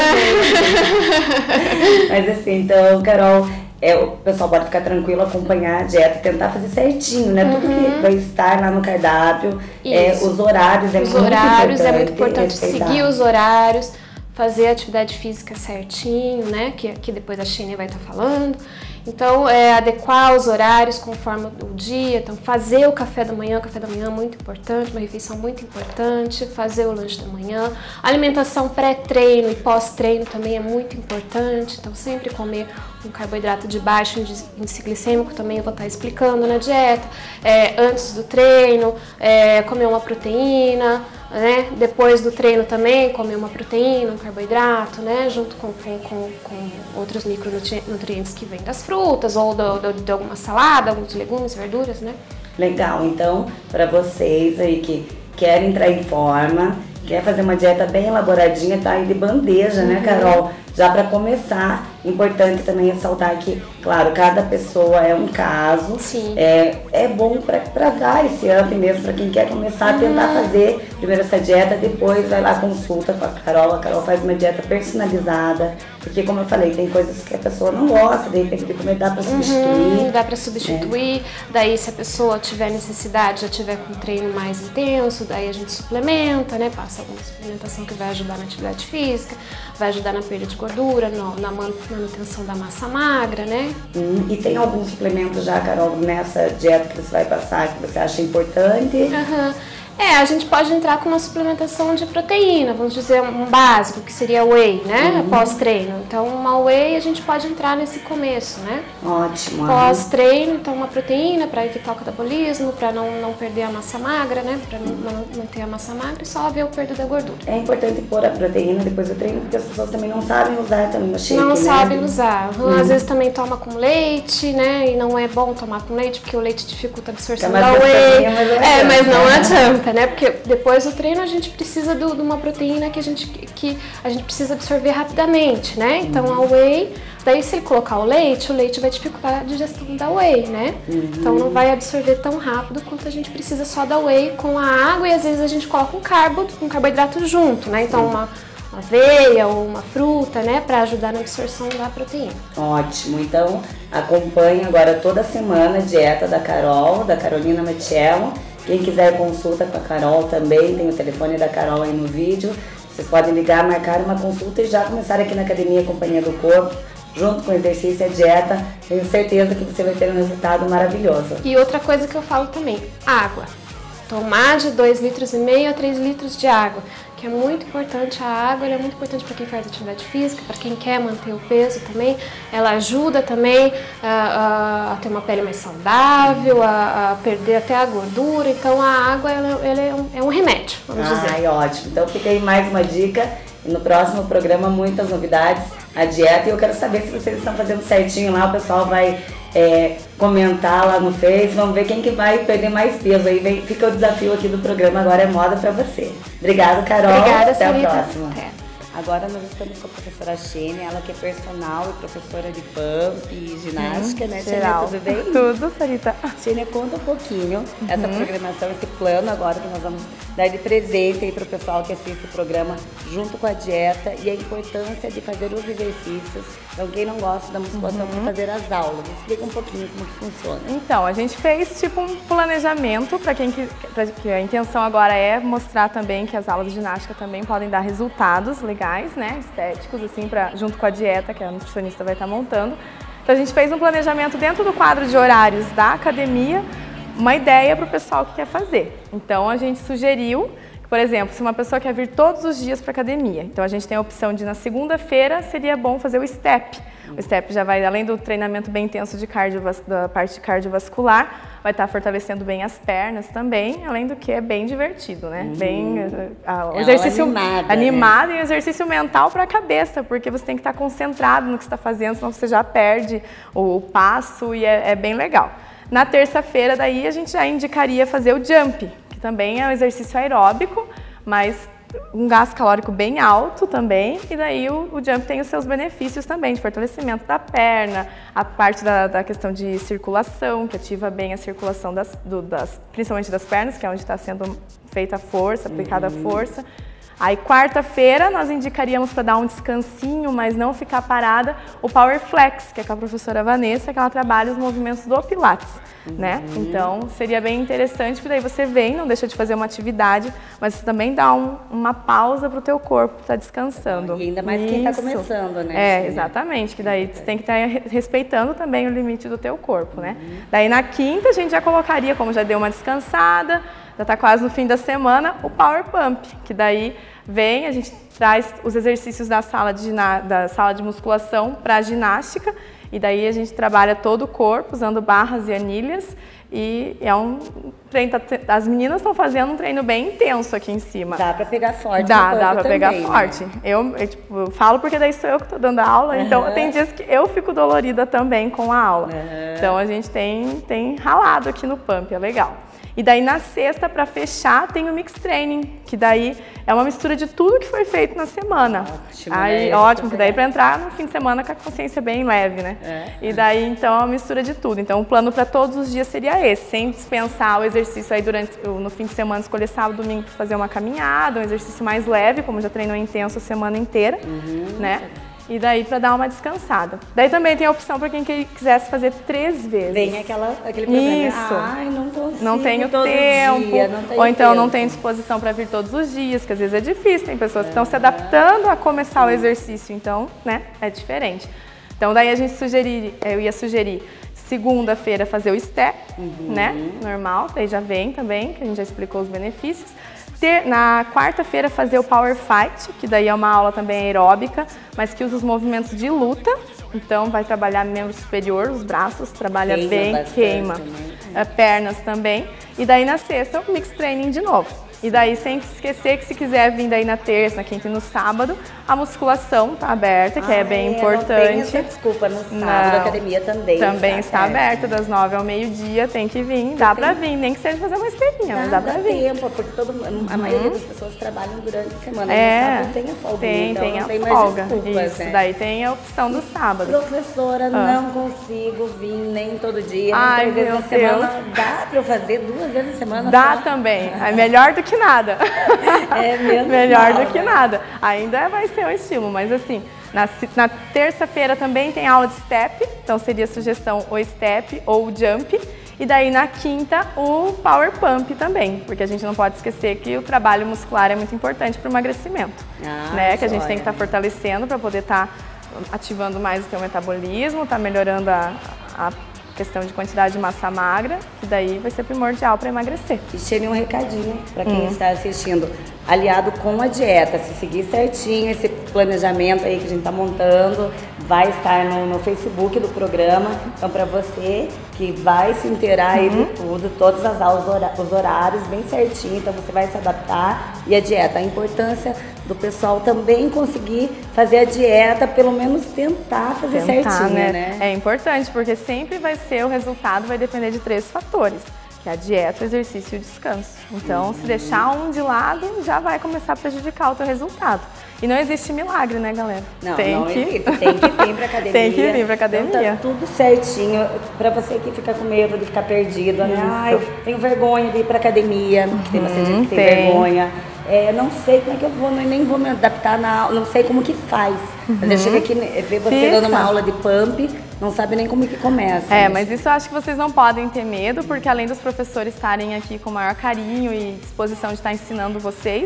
Uhum. Mas assim, então, Carol... É, o pessoal pode ficar tranquilo, acompanhar a dieta e tentar fazer certinho, né? Uhum. Tudo que vai estar lá no cardápio, é, os horários é os muito horários importante. é muito importante seguir os horários, fazer a atividade física certinho, né? Que, que depois a Xenia vai estar falando. Então, é adequar os horários conforme o dia, então fazer o café da manhã, o café da manhã é muito importante, uma refeição muito importante, fazer o lanche da manhã, alimentação pré-treino e pós-treino também é muito importante, então sempre comer um carboidrato de baixo índice glicêmico, também eu vou estar explicando na dieta, é, antes do treino, é, comer uma proteína, né? Depois do treino também comer uma proteína, um carboidrato, né? Junto com, com, com, com outros micronutrientes que vêm das frutas ou do, do, de alguma salada, alguns legumes, verduras, né? Legal, então para vocês aí que querem entrar em forma, quer fazer uma dieta bem elaboradinha, tá aí de bandeja, uhum. né, Carol? Já para começar, importante também ressaltar que, claro, cada pessoa é um caso. Sim. É, é bom para dar esse up mesmo, para quem quer começar a tentar uhum. fazer primeiro essa dieta, depois vai lá, consulta com a Carol. A Carol faz uma dieta personalizada, porque como eu falei, tem coisas que a pessoa não gosta, de repente comer dá para substituir. Uhum, dá para substituir, é. Daí se a pessoa tiver necessidade, já tiver com um treino mais intenso, daí a gente suplementa, né? Passa alguma suplementação que vai ajudar na atividade física, vai ajudar na perda de gordura, no, na manutenção da massa magra, né? Hum, e tem algum suplemento já, Carol, nessa dieta que você vai passar que você acha importante? Uhum. É, a gente pode entrar com uma suplementação de proteína, vamos dizer um básico, que seria whey, né? Uhum. Pós-treino. Então, uma whey a gente pode entrar nesse começo, né? Ótimo. Pós-treino, então uma proteína para evitar o catabolismo, para não, não perder a massa magra, né? Para não, não manter a massa magra e só haver o perda da gordura. É importante pôr a proteína depois do treino, porque as pessoas também não sabem usar também o shake, Não né? sabem usar. Uhum. Às vezes também toma com leite, né? E não é bom tomar com leite, porque o leite dificulta a absorção é da whey. Mas não é, mas não adianta, né? Porque depois do treino a gente precisa do, de uma proteína que a gente, que a gente precisa absorver rapidamente, né? Então uhum. a whey, daí se ele colocar o leite, o leite vai dificultar a digestão da whey, né? Uhum. Então não vai absorver tão rápido quanto a gente precisa só da whey com a água, e às vezes a gente coloca um carbo, um carboidrato junto, né? Então uma, uma aveia ou uma fruta, né? Para ajudar na absorção da proteína. Ótimo, então acompanhe agora toda semana a dieta da Carol, da Carolina Metiello. Quem quiser consulta com a Carol também, tem o telefone da Carol aí no vídeo. Vocês podem ligar, marcar uma consulta e já começar aqui na Academia Companhia do Corpo, junto com o exercício e a dieta. Tenho certeza que você vai ter um resultado maravilhoso. E outra coisa que eu falo também, água. Tomar de dois litros e meio a três litros de água, que é muito importante. A água ela é muito importante para quem faz atividade física, para quem quer manter o peso também. Ela ajuda também a, a, a ter uma pele mais saudável, a, a perder até a gordura. Então a água ela, ela é, um, é um remédio, vamos Ai, dizer. Ai, ótimo. Então fica aí mais uma dica. E no próximo programa muitas novidades, a dieta. E eu quero saber se vocês estão fazendo certinho lá. O pessoal vai é, comentar lá no Face. Vamos ver quem que vai perder mais peso. Aí vem, fica o desafio aqui do programa Agora é Moda pra você. Obrigada, Carol. Obrigada, Até Sarita. a próxima. Até. Agora nós estamos com a professora Xenia, ela que é personal e professora de pump e ginástica, hum, né, Xenia? Tudo bem? Tudo, Sarita. Xenia, conta um pouquinho uhum. essa programação, esse plano agora que nós vamos dar de presente aí para o pessoal que assiste o programa junto com a dieta e a importância de fazer os exercícios. Então, quem não gosta da musculação uhum. para fazer as aulas, explica um pouquinho como que funciona. Então, a gente fez tipo um planejamento para quem que, pra, que a intenção agora é mostrar também que as aulas de ginástica também podem dar resultados legais legais, né, estéticos, assim, pra, junto com a dieta que a nutricionista vai estar montando. Então a gente fez um planejamento dentro do quadro de horários da academia, uma ideia para o pessoal que quer fazer. Então a gente sugeriu, por exemplo, se uma pessoa quer vir todos os dias para a academia, então a gente tem a opção de na segunda-feira seria bom fazer o step. O step já vai, além do treinamento bem intenso de cardio, da parte cardiovascular, vai estar fortalecendo bem as pernas também, além do que é bem divertido, né? Uhum. Bem, a, o exercício animada, animado, né? E exercício mental para a cabeça, porque você tem que estar concentrado no que você está fazendo, senão você já perde o, o passo e é, é bem legal. Na terça-feira, daí, a gente já indicaria fazer o jump, que também é um exercício aeróbico, mas um gasto calórico bem alto também, e daí o, o jump tem os seus benefícios também, de fortalecimento da perna, a parte da, da questão de circulação, que ativa bem a circulação, das, do, das, principalmente das pernas, que é onde está sendo feita a força, aplicada Uhum. a força. Aí, quarta-feira, nós indicaríamos para dar um descansinho, mas não ficar parada, o Power Flex, que é com a professora Vanessa, que ela trabalha os movimentos do Pilates, uhum. né? Então, seria bem interessante, porque daí você vem, não deixa de fazer uma atividade, mas você também dá um, uma pausa para o teu corpo estar descansando. E ainda mais quem está começando, né? É, Sim, exatamente, que daí você tem que estar respeitando também o limite do teu corpo, né? Uhum. Daí, na quinta, a gente já colocaria, como já deu uma descansada, já está quase no fim da semana, o Power Pump, que daí vem, a gente traz os exercícios da sala de, da sala de musculação para a ginástica, e daí a gente trabalha todo o corpo usando barras e anilhas, e é um treino, as meninas estão fazendo um treino bem intenso aqui em cima. Dá para pegar forte. Dá, dá para pegar também, forte. Né? Eu, eu, tipo, eu falo porque daí sou eu que estou dando a aula, uhum. então tem dias que eu fico dolorida também com a aula. Uhum. Então a gente tem, tem ralado aqui no pump, é legal. E daí na sexta, para fechar, tem o Mix Training, que daí é uma mistura de tudo que foi feito na semana. Ótimo, aí, né? Ótimo, que daí para entrar no fim de semana com a consciência bem leve, né? É. E daí, então, é uma mistura de tudo. Então, o plano para todos os dias seria esse, sem dispensar o exercício aí durante, no fim de semana, escolher sábado, domingo para fazer uma caminhada, um exercício mais leve, como já treinou intenso a semana inteira, uhum. né? E daí para dar uma descansada. Daí também tem a opção para quem quisesse fazer três vezes. Vem aquela, aquele problema. Isso. Ai, não consigo não tenho todo tempo. Dia, não tenho ou então tempo. não tem disposição para vir todos os dias, que às vezes é difícil. Tem pessoas que estão se adaptando a começar o exercício, então, né, é diferente. Então daí a gente sugerir, eu ia sugerir segunda-feira fazer o step, uhum. né, normal, daí já vem também, que a gente já explicou os benefícios. Ter, na quarta-feira fazer o Power Fight, que daí é uma aula também aeróbica, mas que usa os movimentos de luta, então vai trabalhar membro superior, os braços, trabalha queima bem, queima, também. Pernas também. E daí na sexta o Mix Training de novo. E daí, sem esquecer que se quiser vir daí na terça, na quinta e no sábado, a musculação tá aberta, que ah, é bem é, importante. Não tem essa desculpa, no sábado não, a academia também Também está, está aberta, das nove ao meio-dia, tem que vir, dá tem... pra vir, nem que seja fazer uma esteirinha, mas dá pra vir. tempo, porque todo, a uhum. maioria das pessoas trabalham durante a semana, é, no sábado tem a folga, tem, então tem não a tem folga. mais desculpas, Isso, né? daí tem a opção do sábado. Professora, ah. não consigo vir nem todo dia, Ai, nem três vezes meu na semana. Deus. Dá pra eu fazer duas vezes na semana? Dá só? também, é melhor do que nada. É mesmo melhor mal, do que né? nada. Ainda vai ser um estímulo, mas assim, na, na terça-feira também tem aula de step, então seria sugestão o step ou o jump. E daí na quinta o power pump também, porque a gente não pode esquecer que o trabalho muscular é muito importante para o emagrecimento, ah, né? Que a gente tem que estar tá fortalecendo para poder estar tá ativando mais o teu metabolismo, tá melhorando a, a questão de quantidade de massa magra, que daí vai ser primordial para emagrecer. E chegue um recadinho para quem hum. está assistindo, aliado com a dieta, se seguir certinho esse planejamento aí que a gente está montando, vai estar no, no Facebook do programa, então para você que vai se inteirar aí uhum. de tudo, todas as aulas, os horários bem certinho, então você vai se adaptar. E a dieta, a importância do pessoal também conseguir fazer a dieta, pelo menos tentar fazer tentar, certinho, né? né? É importante, porque sempre vai ser, o resultado vai depender de três fatores, que é a dieta, o exercício e o descanso. Então, uhum. se deixar um de lado, já vai começar a prejudicar o teu resultado. E não existe milagre, né, galera? Não, tem não que... existe. Tem que vir pra academia. Tem que vir pra academia. Então, tá tudo certinho. Pra você que fica com medo de ficar perdido, né? Ai, tenho vergonha de ir pra academia. Uhum, tem bastante gente que tem, tem vergonha. É, não sei como é que eu vou, nem vou me adaptar na aula, não sei como que faz. Uhum. Mas eu chego aqui e ver você Fica. dando uma aula de pump, não sabe nem como que começa. É, mas... mas isso eu acho que vocês não podem ter medo, porque além dos professores estarem aqui com o maior carinho e disposição de estar ensinando vocês,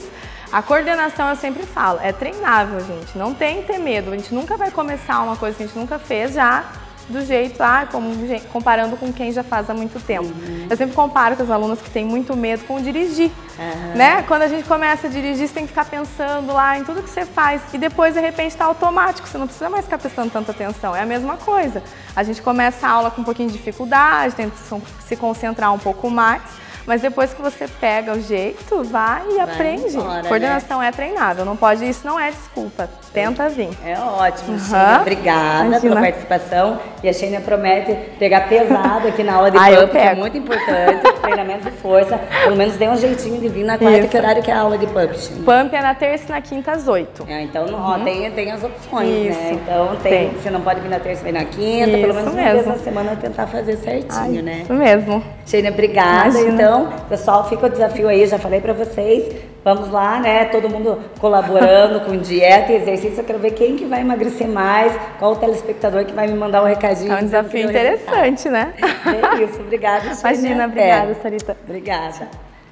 A coordenação, eu sempre falo, é treinável, gente. Não tem que ter medo. A gente nunca vai começar uma coisa que a gente nunca fez já do jeito, ah, como, comparando com quem já faz há muito tempo. Uhum. Eu sempre comparo com os alunos que têm muito medo com dirigir, uhum. né? Quando a gente começa a dirigir, você tem que ficar pensando lá em tudo que você faz e depois, de repente, está automático, você não precisa mais ficar prestando tanta atenção. É a mesma coisa. A gente começa a aula com um pouquinho de dificuldade, tenta se concentrar um pouco mais, mas depois que você pega o jeito, vai e vai aprende. Embora, coordenação, né? É treinável, não pode, isso não é desculpa. Tenta vir. É ótimo, uhum. Sheila. Obrigada Imagina. pela participação. E a Sheila promete pegar pesado aqui na aula de ah, pump, que é muito importante, treinamento de força. Pelo menos dê um jeitinho de vir na quarta, que horário que é a aula de pump, Sheila? Pump é na terça e na quinta às oito. É, então, uhum. ó, tem, tem as opções, Isso. né? Então, tem, tem. Você não pode vir na terça e vir na quinta, Isso pelo menos uma vez na semana tentar fazer certinho, Ai, né? Isso mesmo. Sheila, obrigada. Imagina. Então, pessoal, fica o desafio aí, já falei pra vocês. Vamos lá, né? Todo mundo colaborando com dieta e exercício. Eu quero ver quem que vai emagrecer mais, qual o telespectador que vai me mandar um recadinho. É um desafio interessante, né? É isso, obrigada. Imagina, obrigada, Sarita. Obrigada.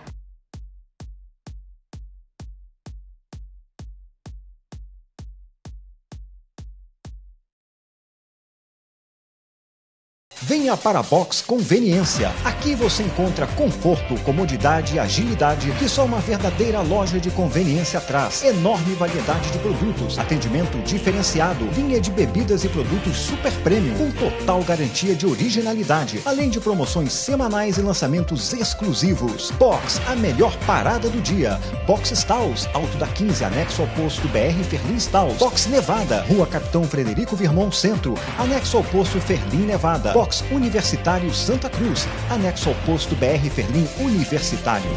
Venha para a Box Conveniência. Aqui você encontra conforto, comodidade e agilidade que só uma verdadeira loja de conveniência traz. Enorme variedade de produtos, atendimento diferenciado, linha de bebidas e produtos super premium, com total garantia de originalidade, além de promoções semanais e lançamentos exclusivos. Box, a melhor parada do dia. Box Stalls, Alto da quinze, anexo ao posto B R Ferlin Stalls. Box Nevada, Rua Capitão Frederico Virmont Centro, anexo ao posto Ferlin Nevada. Box Universitário Santa Cruz, anexo ao posto B R Ferlin Universitário.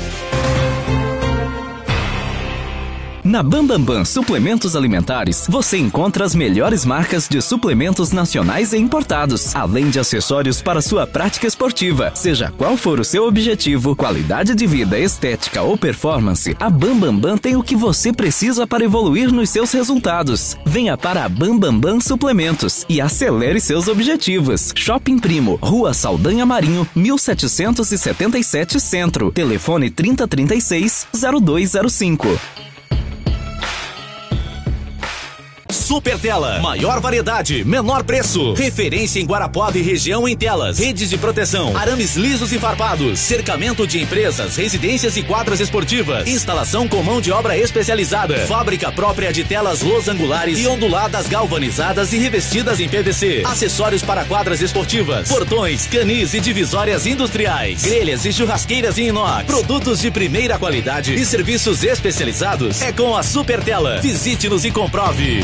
Na Bambambam Suplementos Alimentares, você encontra as melhores marcas de suplementos nacionais e importados, além de acessórios para sua prática esportiva. Seja qual for o seu objetivo, qualidade de vida, estética ou performance, a Bambambam tem o que você precisa para evoluir nos seus resultados. Venha para a Bambambam Suplementos e acelere seus objetivos. Shopping Primo, Rua Saldanha Marinho, mil setecentos e setenta e sete Centro. Telefone trinta, trinta e seis, zero dois zero cinco. Super Tela, maior variedade, menor preço. Referência em Guarapuava e região em telas, redes de proteção, arames lisos e farpados, cercamento de empresas, residências e quadras esportivas, instalação com mão de obra especializada, fábrica própria de telas losangulares e onduladas galvanizadas e revestidas em P V C, acessórios para quadras esportivas, portões, canis e divisórias industriais, grelhas e churrasqueiras em inox, produtos de primeira qualidade e serviços especializados é com a Super Tela. Visite-nos e comprove.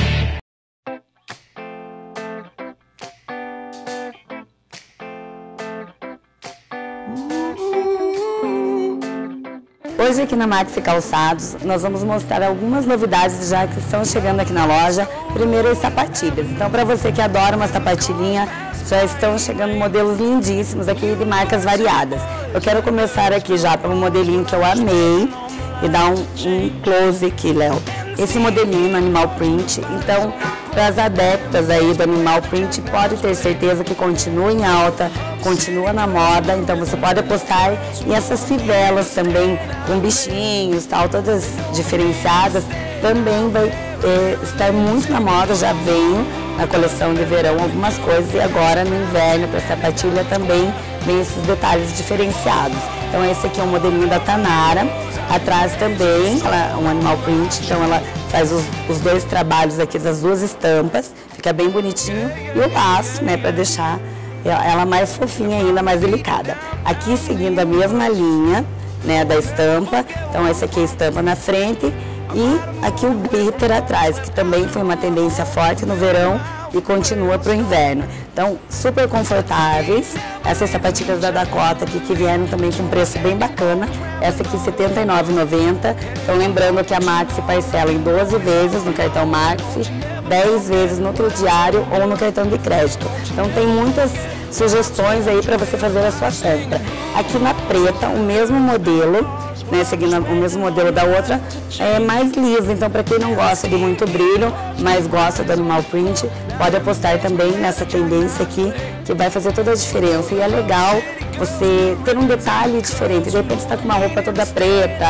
Hoje aqui na Maxi Calçados, nós vamos mostrar algumas novidades já que estão chegando aqui na loja. Primeiro, as sapatilhas. Então, para você que adora uma sapatilhinha, já estão chegando modelos lindíssimos aqui de marcas variadas. Eu quero começar aqui já pelo modelinho que eu amei e dar um, um close aqui, Léo. Esse modelinho no Animal Print, então, para as adeptas aí do Animal Print, pode ter certeza que continua em alta, continua na moda, então você pode apostar. E essas fivelas também, com bichinhos, tal, todas diferenciadas, também vai é, estar muito na moda, já veio na coleção de verão algumas coisas, e agora no inverno, para sapatilha também, vem esses detalhes diferenciados. Então esse aqui é um modelinho da Tanara, atrás também, ela, um Animal Print, então ela faz os, os dois trabalhos aqui das duas estampas, fica bem bonitinho, e o laço, né, para deixar ela mais fofinha ainda, mais delicada. Aqui seguindo a mesma linha, né, da estampa, então essa aqui é a estampa na frente, e aqui o glitter atrás, que também foi uma tendência forte no verão e continua para o inverno. Então, super confortáveis. Essas sapatilhas da Dakota aqui que vieram também com um preço bem bacana. Essa aqui setenta e nove reais e noventa centavos. Então, lembrando que a Maxi parcela em doze vezes no cartão Maxi, dez vezes no crediário ou no cartão de crédito. Então, tem muitas sugestões aí para você fazer a sua compra. Aqui na preta, o mesmo modelo, né, seguindo o mesmo modelo da outra, é mais liso. Então, para quem não gosta de muito brilho, mas gosta do Animal Print, pode apostar também nessa tendência aqui, que vai fazer toda a diferença. E é legal você ter um detalhe diferente. De repente, você está com uma roupa toda preta,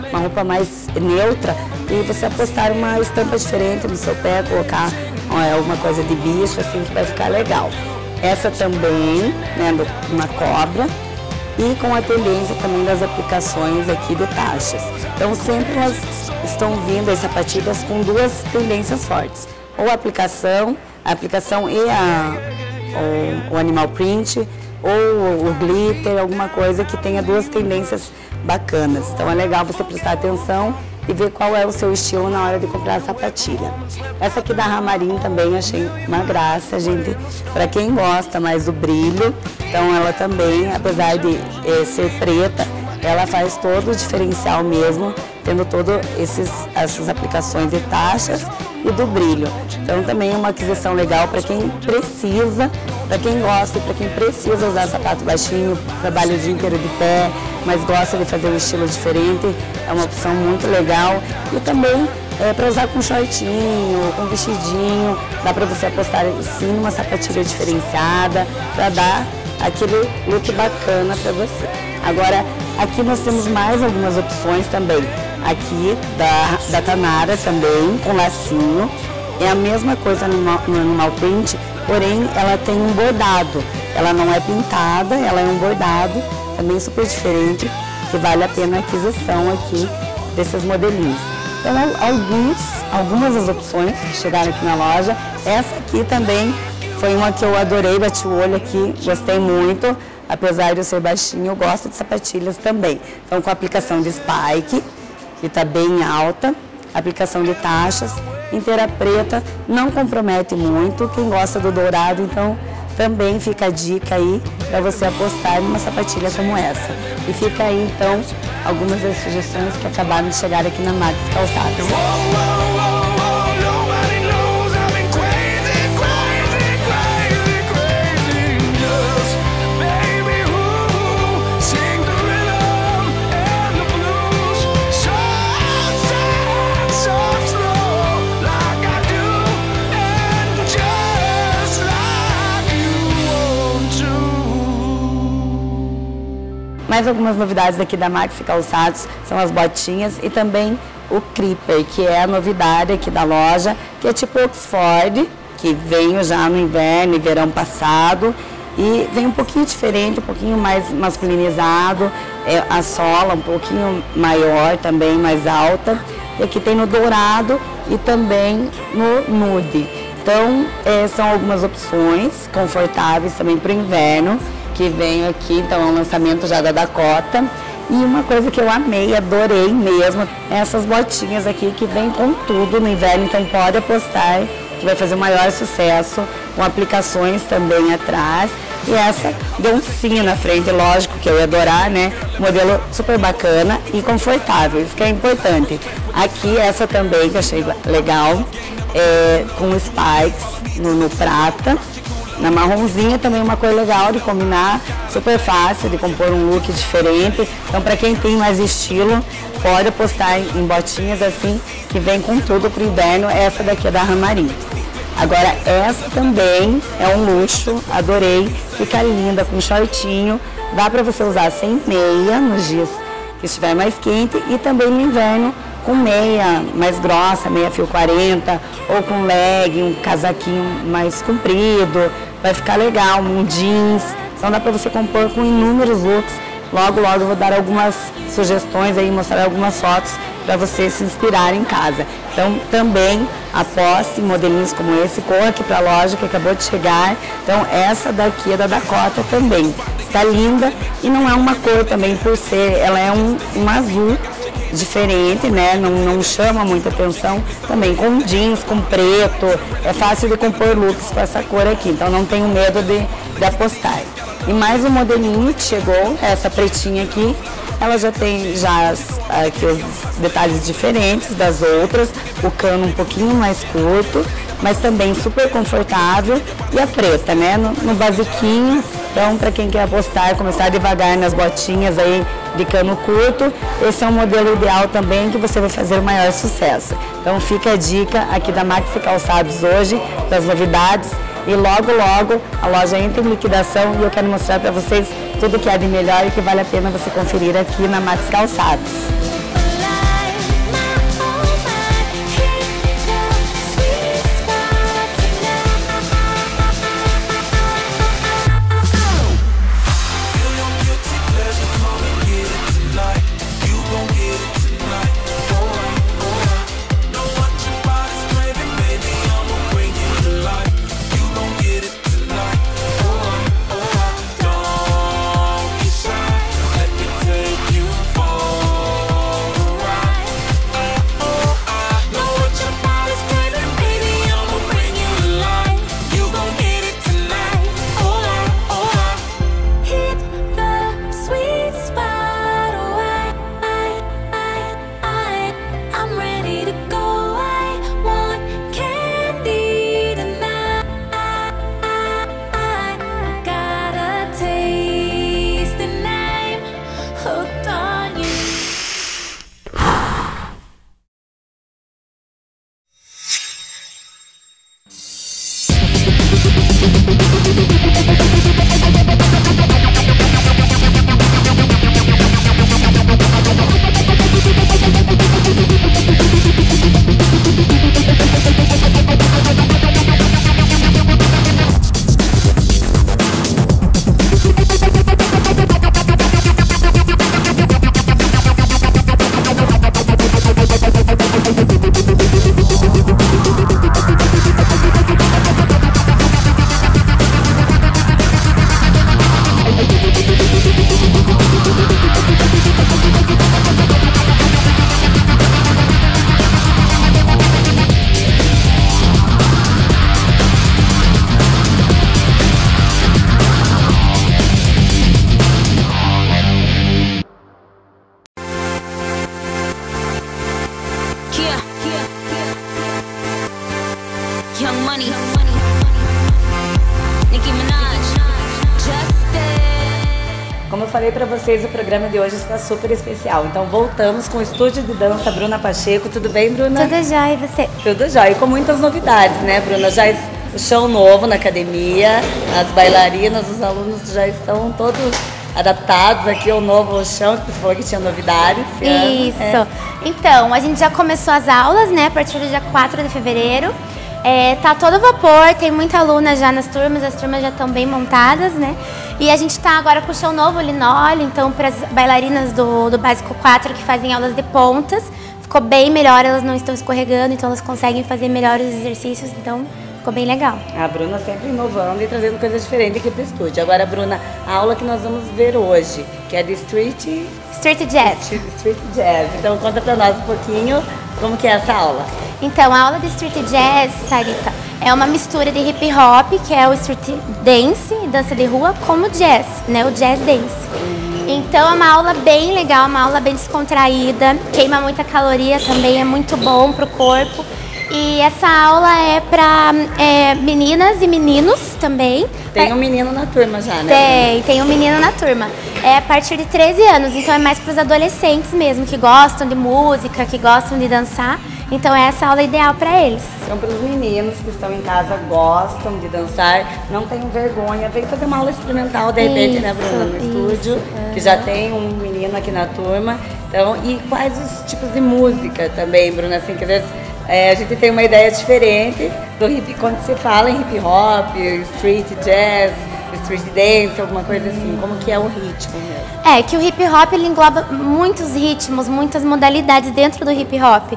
uma roupa mais neutra, e você apostar uma estampa diferente no seu pé, colocar ó, alguma coisa de bicho, assim, que vai ficar legal. Essa também, né, uma cobra, e com a tendência também das aplicações aqui de taxas. Então sempre elas estão vindo as sapatilhas com duas tendências fortes, ou a aplicação, a aplicação e a, o, o animal print, ou o glitter, alguma coisa que tenha duas tendências bacanas. Então é legal você prestar atenção e ver qual é o seu estilo na hora de comprar a sapatilha. Essa aqui da Ramarim também achei uma graça, gente, para quem gosta mais do brilho. Então ela também, apesar de eh, ser preta, ela faz todo o diferencial mesmo, tendo todas essas aplicações de taxas e do brilho. Então também é uma aquisição legal para quem precisa, para quem gosta e para quem precisa usar sapato baixinho, trabalha o dia inteiro de pé, mas gosta de fazer um estilo diferente, é uma opção muito legal. E também é, para usar com shortinho, com vestidinho, dá para você apostar sim numa sapatilha diferenciada, para dar aquele look bacana para você. Agora, aqui nós temos mais algumas opções também. Aqui da, da Tanara também, com lacinho. É a mesma coisa no, no animal print, porém ela tem um bordado. Ela não é pintada, ela é um bordado, também super diferente, que vale a pena a aquisição aqui desses modelinhos. Então, alguns, algumas das opções que chegaram aqui na loja. Essa aqui também foi uma que eu adorei, bati o olho aqui, gostei muito. Apesar de eu ser baixinho, eu gosto de sapatilhas também. Então, com a aplicação de spike, que está bem alta, aplicação de taxas, inteira preta, não compromete muito. Quem gosta do dourado, então, também fica a dica aí para você apostar numa sapatilha como essa. E fica aí, então, algumas das sugestões que acabaram de chegar aqui na Max Calçados. Mais algumas novidades aqui da Maxi Calçados são as botinhas e também o Creeper, que é a novidade aqui da loja, que é tipo Oxford, que veio já no inverno e verão passado, e vem um pouquinho diferente, um pouquinho mais masculinizado, é, a sola um pouquinho maior também, mais alta, e aqui tem no dourado e também no nude. Então, é, são algumas opções confortáveis também para o inverno, que vem aqui, então é um lançamento já da Dakota. E uma coisa que eu amei, adorei mesmo, essas botinhas aqui que vem com tudo no inverno, então pode apostar que vai fazer o maior sucesso, com aplicações também atrás. E essa doncinha na frente, lógico que eu ia adorar, né? Modelo super bacana e confortável, isso que é importante. Aqui essa também que eu achei legal, é, com spikes no, no prata. Na marronzinha também uma cor legal de combinar, super fácil de compor um look diferente. Então, para quem tem mais estilo, pode apostar em botinhas assim, que vem com tudo pro inverno. Essa daqui é da Ramarim. Agora, essa também é um luxo, adorei, fica linda, com shortinho. Dá para você usar sem meia nos dias que estiver mais quente e também no inverno com meia mais grossa, meia fio quarenta, ou com leg, um casaquinho mais comprido, vai ficar legal, um jeans. Então dá para você compor com inúmeros looks. Logo, logo eu vou dar algumas sugestões aí, mostrar algumas fotos para você se inspirar em casa. Então também aposte em modelinhos como esse, corra aqui para a loja que acabou de chegar. Então essa daqui é da Dakota também, está linda e não é uma cor também por ser, ela é um, um azul diferente, né? Não, não chama muita atenção. Também com jeans, com preto, é fácil de compor looks com essa cor aqui, então não tenho medo de, de apostar. E mais um modelinho que chegou, essa pretinha aqui, ela já tem já as, aqui os detalhes diferentes das outras, o cano um pouquinho mais curto, mas também super confortável, e a preta, né, no, no basiquinho. Então, para quem quer apostar, começar devagar nas botinhas aí de cano curto, esse é um modelo ideal também que você vai fazer o maior sucesso. Então, fica a dica aqui da Maxi Calçados hoje, das novidades, e logo, logo a loja entra em liquidação e eu quero mostrar para vocês tudo que há de melhor e que vale a pena você conferir aqui na Maxi Calçados. Como eu falei pra vocês, o programa de hoje está super especial. Então voltamos com o estúdio de dança Bruna Pacheco. Tudo bem, Bruna? Tudo jóia, e você? Tudo jóia. E com muitas novidades, né, Bruna? Já o show novo na academia, as bailarinas, os alunos já estão todos adaptados aqui ao novo chão, que você falou que tinha novidades. Isso. É. Então, a gente já começou as aulas, né, a partir do dia quatro de fevereiro. É, tá todo vapor, tem muita aluna já nas turmas, as turmas já estão bem montadas, né? E a gente tá agora com o show novo, linóleo, então para as bailarinas do, do Básico quatro que fazem aulas de pontas, ficou bem melhor, elas não estão escorregando, então elas conseguem fazer melhores exercícios, então ficou bem legal. A Bruna sempre inovando e trazendo coisas diferentes aqui pro estúdio. Agora, Bruna, a aula que nós vamos ver hoje, que é de Street... Street Jazz. Street Jazz. Então conta pra nós um pouquinho como que é essa aula. Então, a aula de Street Jazz, Sarita, é uma mistura de hip hop, que é o street dance, dança de rua, com o jazz, né, o jazz dance. Então é uma aula bem legal, uma aula bem descontraída, queima muita caloria também, é muito bom pro corpo. E essa aula é para é, meninas e meninos também. Tem um menino na turma já, né? Tem, tem um menino na turma. É a partir de treze anos, então é mais para os adolescentes mesmo, que gostam de música, que gostam de dançar. Então é essa aula ideal para eles. Então para os meninos que estão em casa, gostam de dançar, não tenham vergonha, vem fazer uma aula experimental de repente, isso, né, Bruna, no isso, estúdio, uhum. que já tem um menino aqui na turma. Então, e quais os tipos de música também, Bruna, assim, que às vezes é, a gente tem uma ideia diferente do hip, quando se fala em hip hop, street jazz, street dance, alguma coisa assim, como que é o ritmo mesmo? É, que o hip hop ele engloba muitos ritmos, muitas modalidades dentro do hip hop.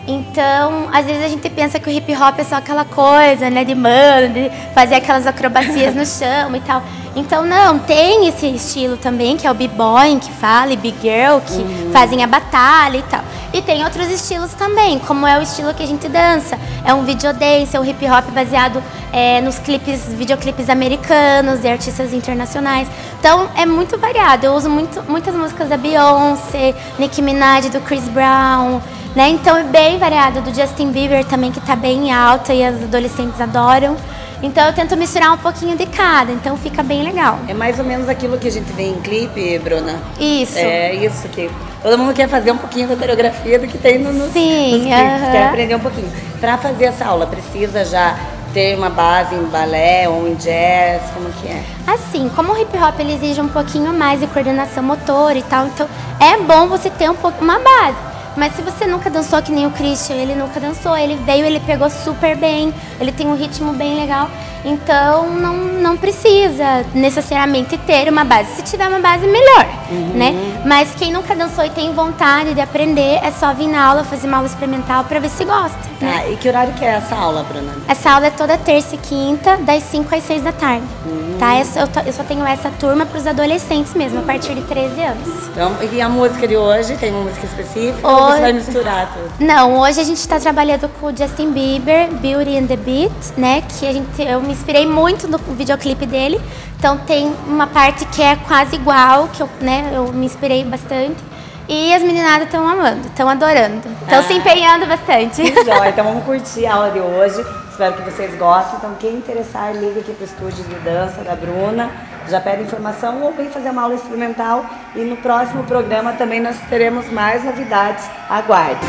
Então, às vezes a gente pensa que o hip hop é só aquela coisa, né, de mano, de fazer aquelas acrobacias no chão e tal. Então, não, tem esse estilo também, que é o b-boy, que fala, e big girl, que uhum. fazem a batalha e tal. E tem outros estilos também, como é o estilo que a gente dança. É um videodance, é um hip hop baseado é, nos clipes, videoclipes americanos, de artistas internacionais. Então, é muito variado. Eu uso muito, muitas músicas da Beyoncé, Nicki Minaj, do Chris Brown, né? Então é bem variado, do Justin Bieber também, que tá bem alta e as adolescentes adoram. Então eu tento misturar um pouquinho de cada, então fica bem legal. É mais ou menos aquilo que a gente vê em clipe, Bruna? Isso. É isso que todo mundo quer fazer um pouquinho da coreografia do que tem no, no, Sim, nos clipes, uh-huh. quer aprender um pouquinho. Para fazer essa aula, precisa já ter uma base em balé ou em jazz, como que é? Assim, como o hip hop ele exige um pouquinho mais de coordenação motora e tal, então é bom você ter um pouco, uma base. Mas se você nunca dançou que nem o Christian, ele nunca dançou, ele veio, ele pegou super bem, ele tem um ritmo bem legal, então não, não precisa necessariamente ter uma base. Se tiver uma base, melhor, uhum. né? Mas quem nunca dançou e tem vontade de aprender, é só vir na aula, fazer uma aula experimental para ver se gosta. Tá, né? E que horário que é essa aula, Bruna? Essa aula é toda terça e quinta, das cinco às seis da tarde. Uhum. Tá? Eu só tenho essa turma para os adolescentes mesmo, a partir de treze anos. Então, e a música de hoje, tem uma música específica ou você vai misturar tudo? Não, hoje a gente está trabalhando com o Justin Bieber, Beauty and the Beat, né? Que a gente, eu me inspirei muito no videoclipe dele. Então tem uma parte que é quase igual, que eu, né, eu me inspirei bastante. E as meninadas estão amando, estão adorando, estão ah, se empenhando bastante. Que jóia, então vamos curtir a aula de hoje. Espero que vocês gostem. Então quem interessar, liga aqui para o estúdio de dança da Bruna. Já pede informação ou vem fazer uma aula experimental. E no próximo programa também nós teremos mais novidades. Aguarde.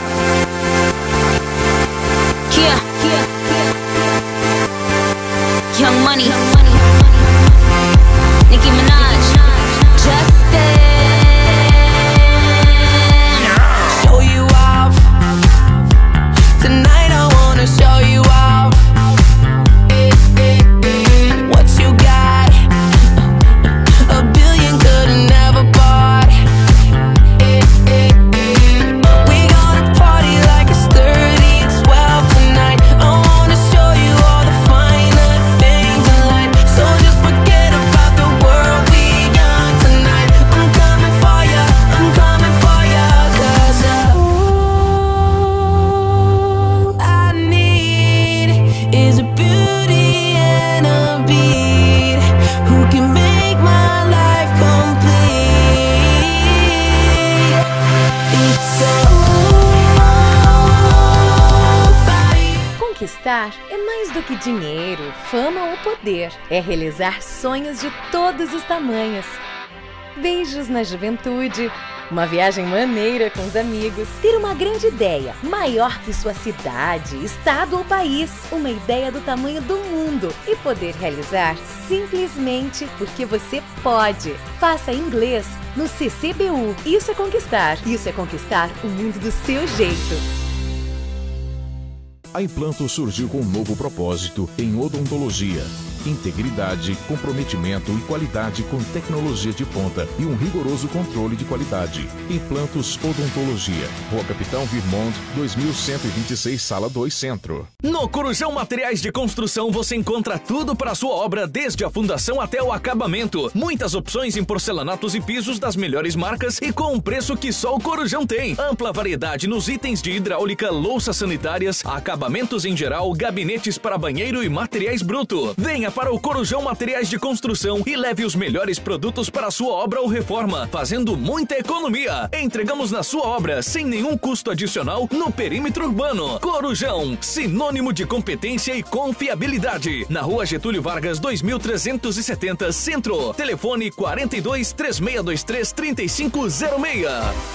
Yeah, yeah, yeah. Young Money, Nicki Minaj, Justin. Show you off. Tonight I wanna show you off. What you got? A billion could've never bought. We gonna party like it's thirty and twelve tonight. I wanna show you all the finer things in life. So just forget about the world, we young tonight. I'm coming for ya, I'm coming for ya. Cause all I need is a beauty and a beat who can make my life complete. It's Conquistar é mais do que dinheiro, fama ou poder. É realizar sonhos de todos os tamanhos. Beijos na juventude. Uma viagem maneira com os amigos. Ter uma grande ideia, maior que sua cidade, estado ou país. Uma ideia do tamanho do mundo e poder realizar simplesmente porque você pode. Faça inglês no C C B U. Isso é conquistar. Isso é conquistar o mundo do seu jeito. A Implanto surgiu com um novo propósito em odontologia. Integridade, comprometimento e qualidade com tecnologia de ponta e um rigoroso controle de qualidade. Implantos Odontologia, Rua Capitão Virmont, dois mil cento e vinte e seis, Sala dois, Centro. No Corujão Materiais de Construção você encontra tudo para a sua obra, desde a fundação até o acabamento. Muitas opções em porcelanatos e pisos das melhores marcas e com um preço que só o Corujão tem. Ampla variedade nos itens de hidráulica, louças sanitárias, acabamentos em geral, gabinetes para banheiro e materiais bruto. Venha para o Corujão Materiais de Construção e leve os melhores produtos para a sua obra ou reforma, fazendo muita economia. Entregamos na sua obra sem nenhum custo adicional no perímetro urbano. Corujão, sinônimo de competência e confiabilidade. Na Rua Getúlio Vargas, dois mil trezentos e setenta, Centro. Telefone quarenta e dois, três seis dois três, três cinco zero seis.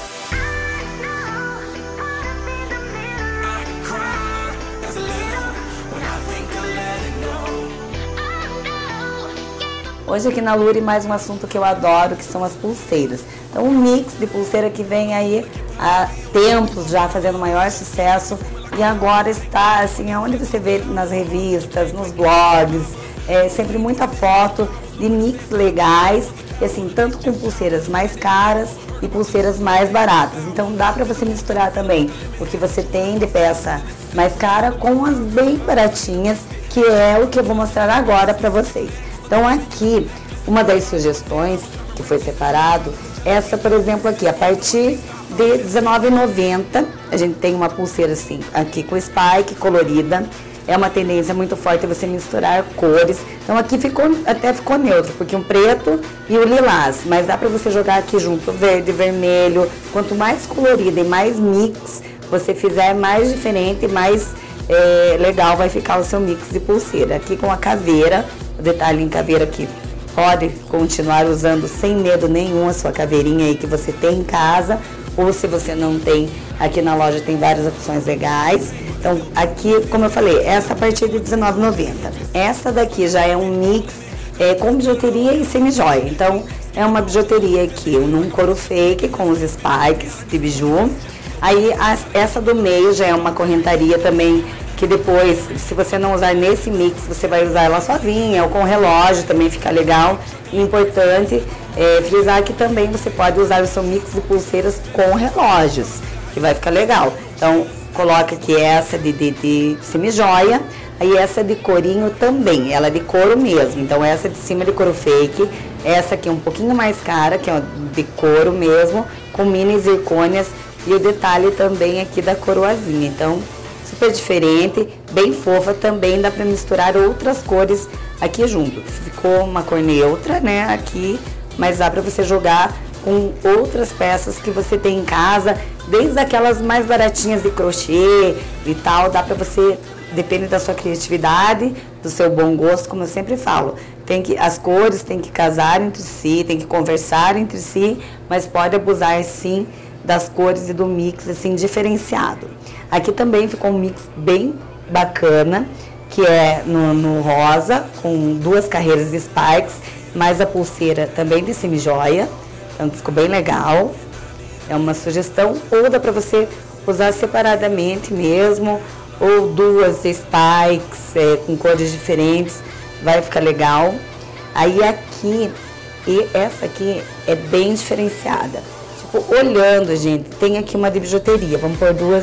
Hoje aqui na Luri mais um assunto que eu adoro, que são as pulseiras. Então um mix de pulseira que vem aí há tempos já fazendo maior sucesso e agora está assim, aonde você vê nas revistas, nos blogs, é sempre muita foto de mix legais, e assim, tanto com pulseiras mais caras e pulseiras mais baratas. Então dá para você misturar também o que você tem de peça mais cara com as bem baratinhas, que é o que eu vou mostrar agora para vocês. Então aqui, uma das sugestões que foi separado, essa por exemplo aqui, a partir de dezenove reais e noventa centavos, a gente tem uma pulseira assim, aqui com spike colorida, é uma tendência muito forte você misturar cores, então aqui ficou, até ficou neutro, porque um preto e o lilás, mas dá pra você jogar aqui junto verde, vermelho, quanto mais colorido e mais mix você fizer, mais diferente, mais é, legal vai ficar o seu mix de pulseira. Aqui com a caveira, o detalhe em caveira aqui, pode continuar usando sem medo nenhum a sua caveirinha aí que você tem em casa, ou se você não tem, aqui na loja tem várias opções legais. Então aqui, como eu falei, essa a partir de dezenove reais e noventa centavos. Essa daqui já é um mix é, com bijuteria e semi-joia. Então é uma bijuteria aqui, num couro fake com os spikes de biju. Aí a, essa do meio já é uma correntaria também, que depois, se você não usar nesse mix, você vai usar ela sozinha ou com relógio, também fica legal. E importante é, frisar que também você pode usar o seu mix de pulseiras com relógios, que vai ficar legal. Então, coloca aqui essa de, de, de semi-joia, aí essa de corinho também, ela é de couro mesmo. Então, essa de cima de couro fake, essa aqui é um pouquinho mais cara, que é de couro mesmo, com mini zircônias e o detalhe também aqui da coroazinha. Então, super diferente, bem fofa, também dá para misturar outras cores aqui junto. Ficou uma cor neutra, né, aqui, mas dá para você jogar com outras peças que você tem em casa, desde aquelas mais baratinhas de crochê e tal, dá para você, depende da sua criatividade, do seu bom gosto, como eu sempre falo. Tem que, as cores têm que casar entre si, tem que conversar entre si, mas pode abusar sim das cores e do mix assim diferenciado. Aqui também ficou um mix bem bacana, que é no, no rosa, com duas carreiras de spikes, mais a pulseira também de semi-joia. Então ficou bem legal. É uma sugestão, ou dá para você usar separadamente mesmo, ou duas spikes é, com cores diferentes, vai ficar legal. Aí aqui, e essa aqui é bem diferenciada. Tipo, olhando, gente, tem aqui uma de bijuteria, vamos pôr duas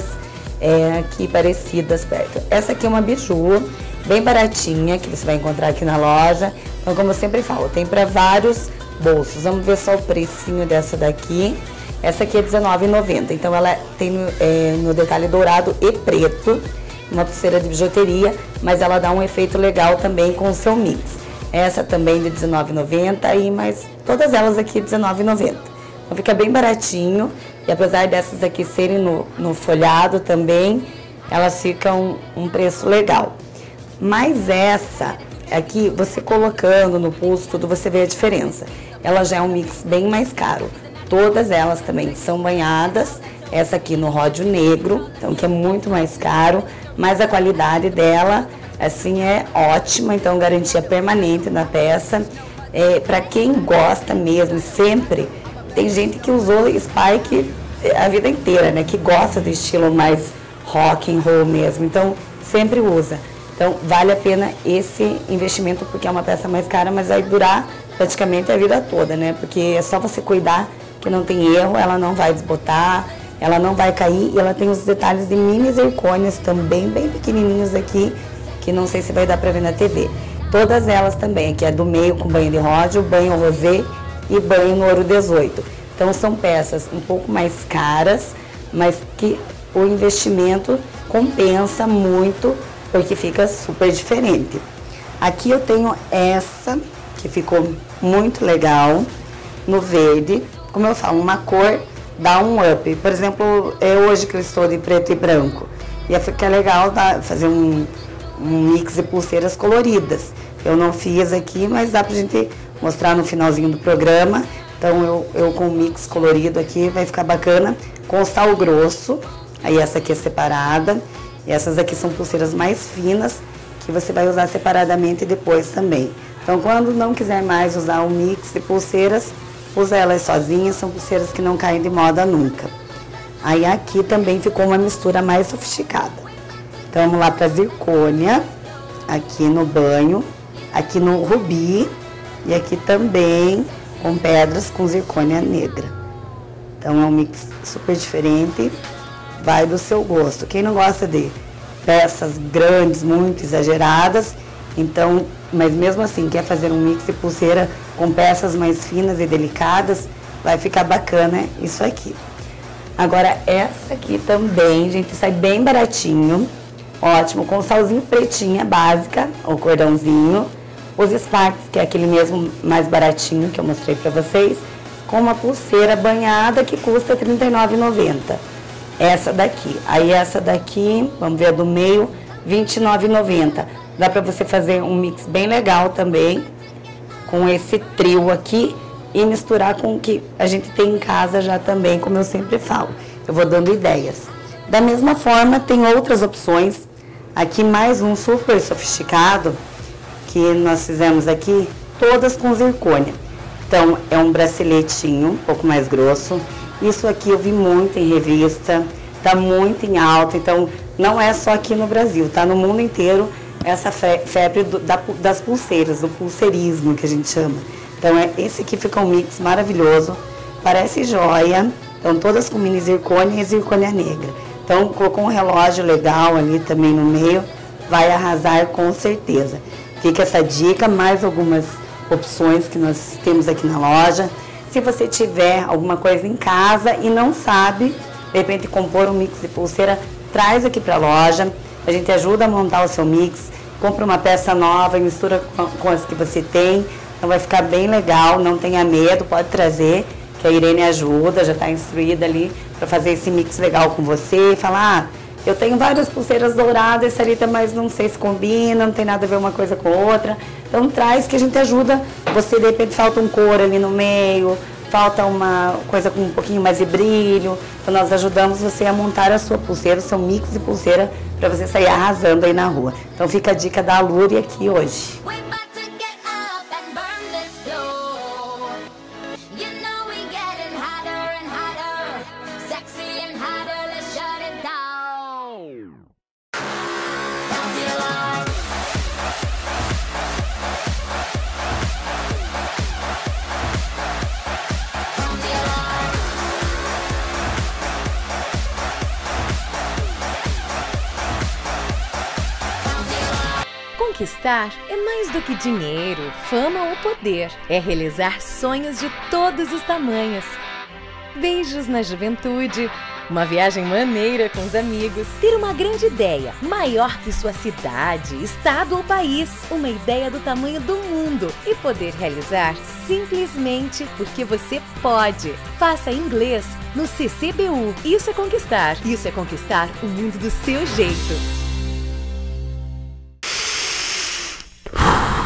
é, aqui parecidas perto. Essa aqui é uma biju, bem baratinha, que você vai encontrar aqui na loja. Então, como eu sempre falo, tem para vários bolsos. Vamos ver só o precinho dessa daqui. Essa aqui é dezenove reais e noventa centavos, então ela tem no, é, no detalhe dourado e preto, uma pulseira de bijuteria, mas ela dá um efeito legal também com o seu mix. Essa também de dezenove reais e noventa centavos, e mas todas elas aqui dezenove reais e noventa centavos. Então fica bem baratinho, e apesar dessas aqui serem no, no folhado também, elas ficam um preço legal. Mas essa aqui você colocando no pulso tudo, você vê a diferença. Ela já é um mix bem mais caro. Todas elas também são banhadas. Essa aqui no ródio negro, então que é muito mais caro, mas a qualidade dela, assim, é ótima, então garantia permanente na peça. É, para quem gosta mesmo, sempre, tem gente que usou Spike a vida inteira, né? Que gosta do estilo mais rock and roll mesmo, então sempre usa. Então vale a pena esse investimento porque é uma peça mais cara, mas vai durar praticamente a vida toda, né? Porque é só você cuidar que não tem erro, ela não vai desbotar, ela não vai cair e ela tem os detalhes de mini zircônias também, bem pequenininhos aqui, que não sei se vai dar para ver na T V. Todas elas também, que é do meio com banho de ródio, banho rosé e banho no ouro dezoito. Então são peças um pouco mais caras, mas que o investimento compensa muito, porque fica super diferente. Aqui eu tenho essa, que ficou muito legal, no verde. Como eu falo, uma cor dá um up. Por exemplo, é hoje que eu estou de preto e branco. Ia ficar legal tá, fazer um, um mix de pulseiras coloridas. Eu não fiz aqui, mas dá pra gente mostrar no finalzinho do programa. Então eu, eu com o mix colorido aqui vai ficar bacana. Com sal grosso, aí essa aqui é separada. E essas aqui são pulseiras mais finas, que você vai usar separadamente depois também. Então quando não quiser mais usar o mix de pulseiras, usa elas sozinhas, são pulseiras que não caem de moda nunca. Aí aqui também ficou uma mistura mais sofisticada. Então vamos lá para zircônia, aqui no banho, aqui no rubi e aqui também com pedras com zircônia negra. Então é um mix super diferente, vai do seu gosto. Quem não gosta de peças grandes, muito exageradas, então, mas mesmo assim quer fazer um mix de pulseira com peças mais finas e delicadas, vai ficar bacana isso aqui. Agora essa aqui também, gente, sai bem baratinho, ótimo, com salzinho pretinha básica, o cordãozinho, os Sparks, que é aquele mesmo mais baratinho que eu mostrei pra vocês, com uma pulseira banhada que custa trinta e nove reais e noventa centavos. Essa daqui, aí essa daqui, vamos ver a do meio, vinte e nove reais e noventa centavos. Dá pra você fazer um mix bem legal também, com esse trio aqui, e misturar com o que a gente tem em casa já também, como eu sempre falo. Eu vou dando ideias. Da mesma forma, tem outras opções. Aqui mais um super sofisticado, que nós fizemos aqui, todas com zircônia. Então, é um braceletinho, um pouco mais grosso. Isso aqui eu vi muito em revista, tá muito em alta. Então, não é só aqui no Brasil, tá no mundo inteiro essa febre do, da, das pulseiras, do pulseirismo que a gente chama. Então, é, esse aqui fica um mix maravilhoso, parece joia. Então, todas com mini zircônia e zircônia negra. Então, colocou um relógio legal ali também no meio, vai arrasar com certeza. Fica essa dica, mais algumas opções que nós temos aqui na loja. Se você tiver alguma coisa em casa e não sabe, de repente, compor um mix de pulseira, traz aqui para a loja. A gente ajuda a montar o seu mix, compra uma peça nova e mistura com, com as que você tem. Então vai ficar bem legal, não tenha medo, pode trazer, que a Irene ajuda, já está instruída ali para fazer esse mix legal com você e falar, ah, eu tenho várias pulseiras douradas, Sarita, mas não sei se combina, não tem nada a ver uma coisa com outra. Então traz que a gente ajuda, você de repente falta um couro ali no meio, falta uma coisa com um pouquinho mais de brilho. Então nós ajudamos você a montar a sua pulseira, o seu mix de pulseira, para você sair arrasando aí na rua. Então fica a dica da Alure aqui hoje. Conquistar é mais do que dinheiro, fama ou poder. É realizar sonhos de todos os tamanhos. Beijos na juventude, uma viagem maneira com os amigos, ter uma grande ideia, maior que sua cidade, estado ou país, uma ideia do tamanho do mundo e poder realizar simplesmente porque você pode. Faça inglês no C C B U. Isso é conquistar. Isso é conquistar o mundo do seu jeito.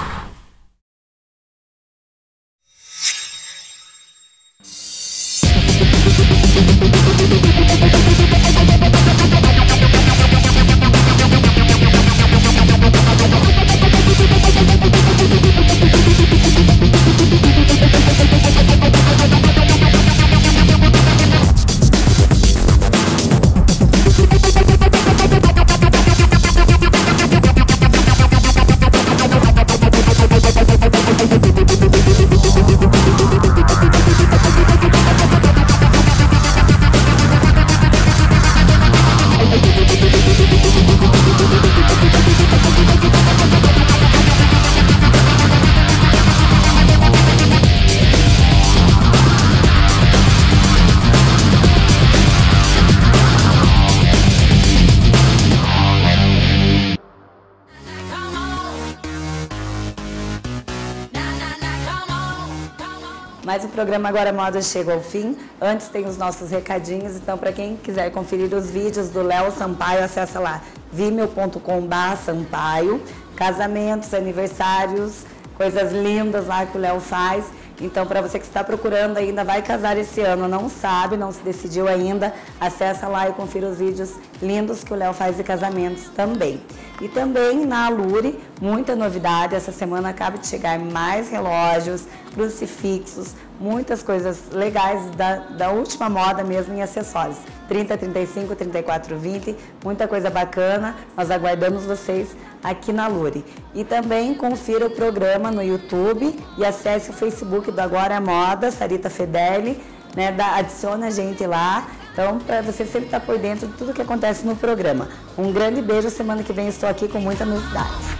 Mas o programa Agora Moda chega ao fim. Antes tem os nossos recadinhos, então para quem quiser conferir os vídeos do Léo Sampaio, acessa lá vimeo ponto com barra Sampaio. Casamentos, aniversários, coisas lindas lá que o Léo faz. Então, para você que está procurando ainda, vai casar esse ano, não sabe, não se decidiu ainda, acessa lá e confira os vídeos lindos que o Léo faz de casamentos também. E também na Alure, muita novidade, essa semana acaba de chegar mais relógios, crucifixos, muitas coisas legais da, da última moda mesmo em acessórios. trinta, trinta e cinco, trinta e quatro, vinte, muita coisa bacana, nós aguardamos vocês aqui na Alure. E também confira o programa no YouTube e acesse o Facebook do Agora é Moda, Sarita Fedeli, né, da, adiciona a gente lá, então para você sempre estar por dentro de tudo que acontece no programa. Um grande beijo, semana que vem estou aqui com muita novidade.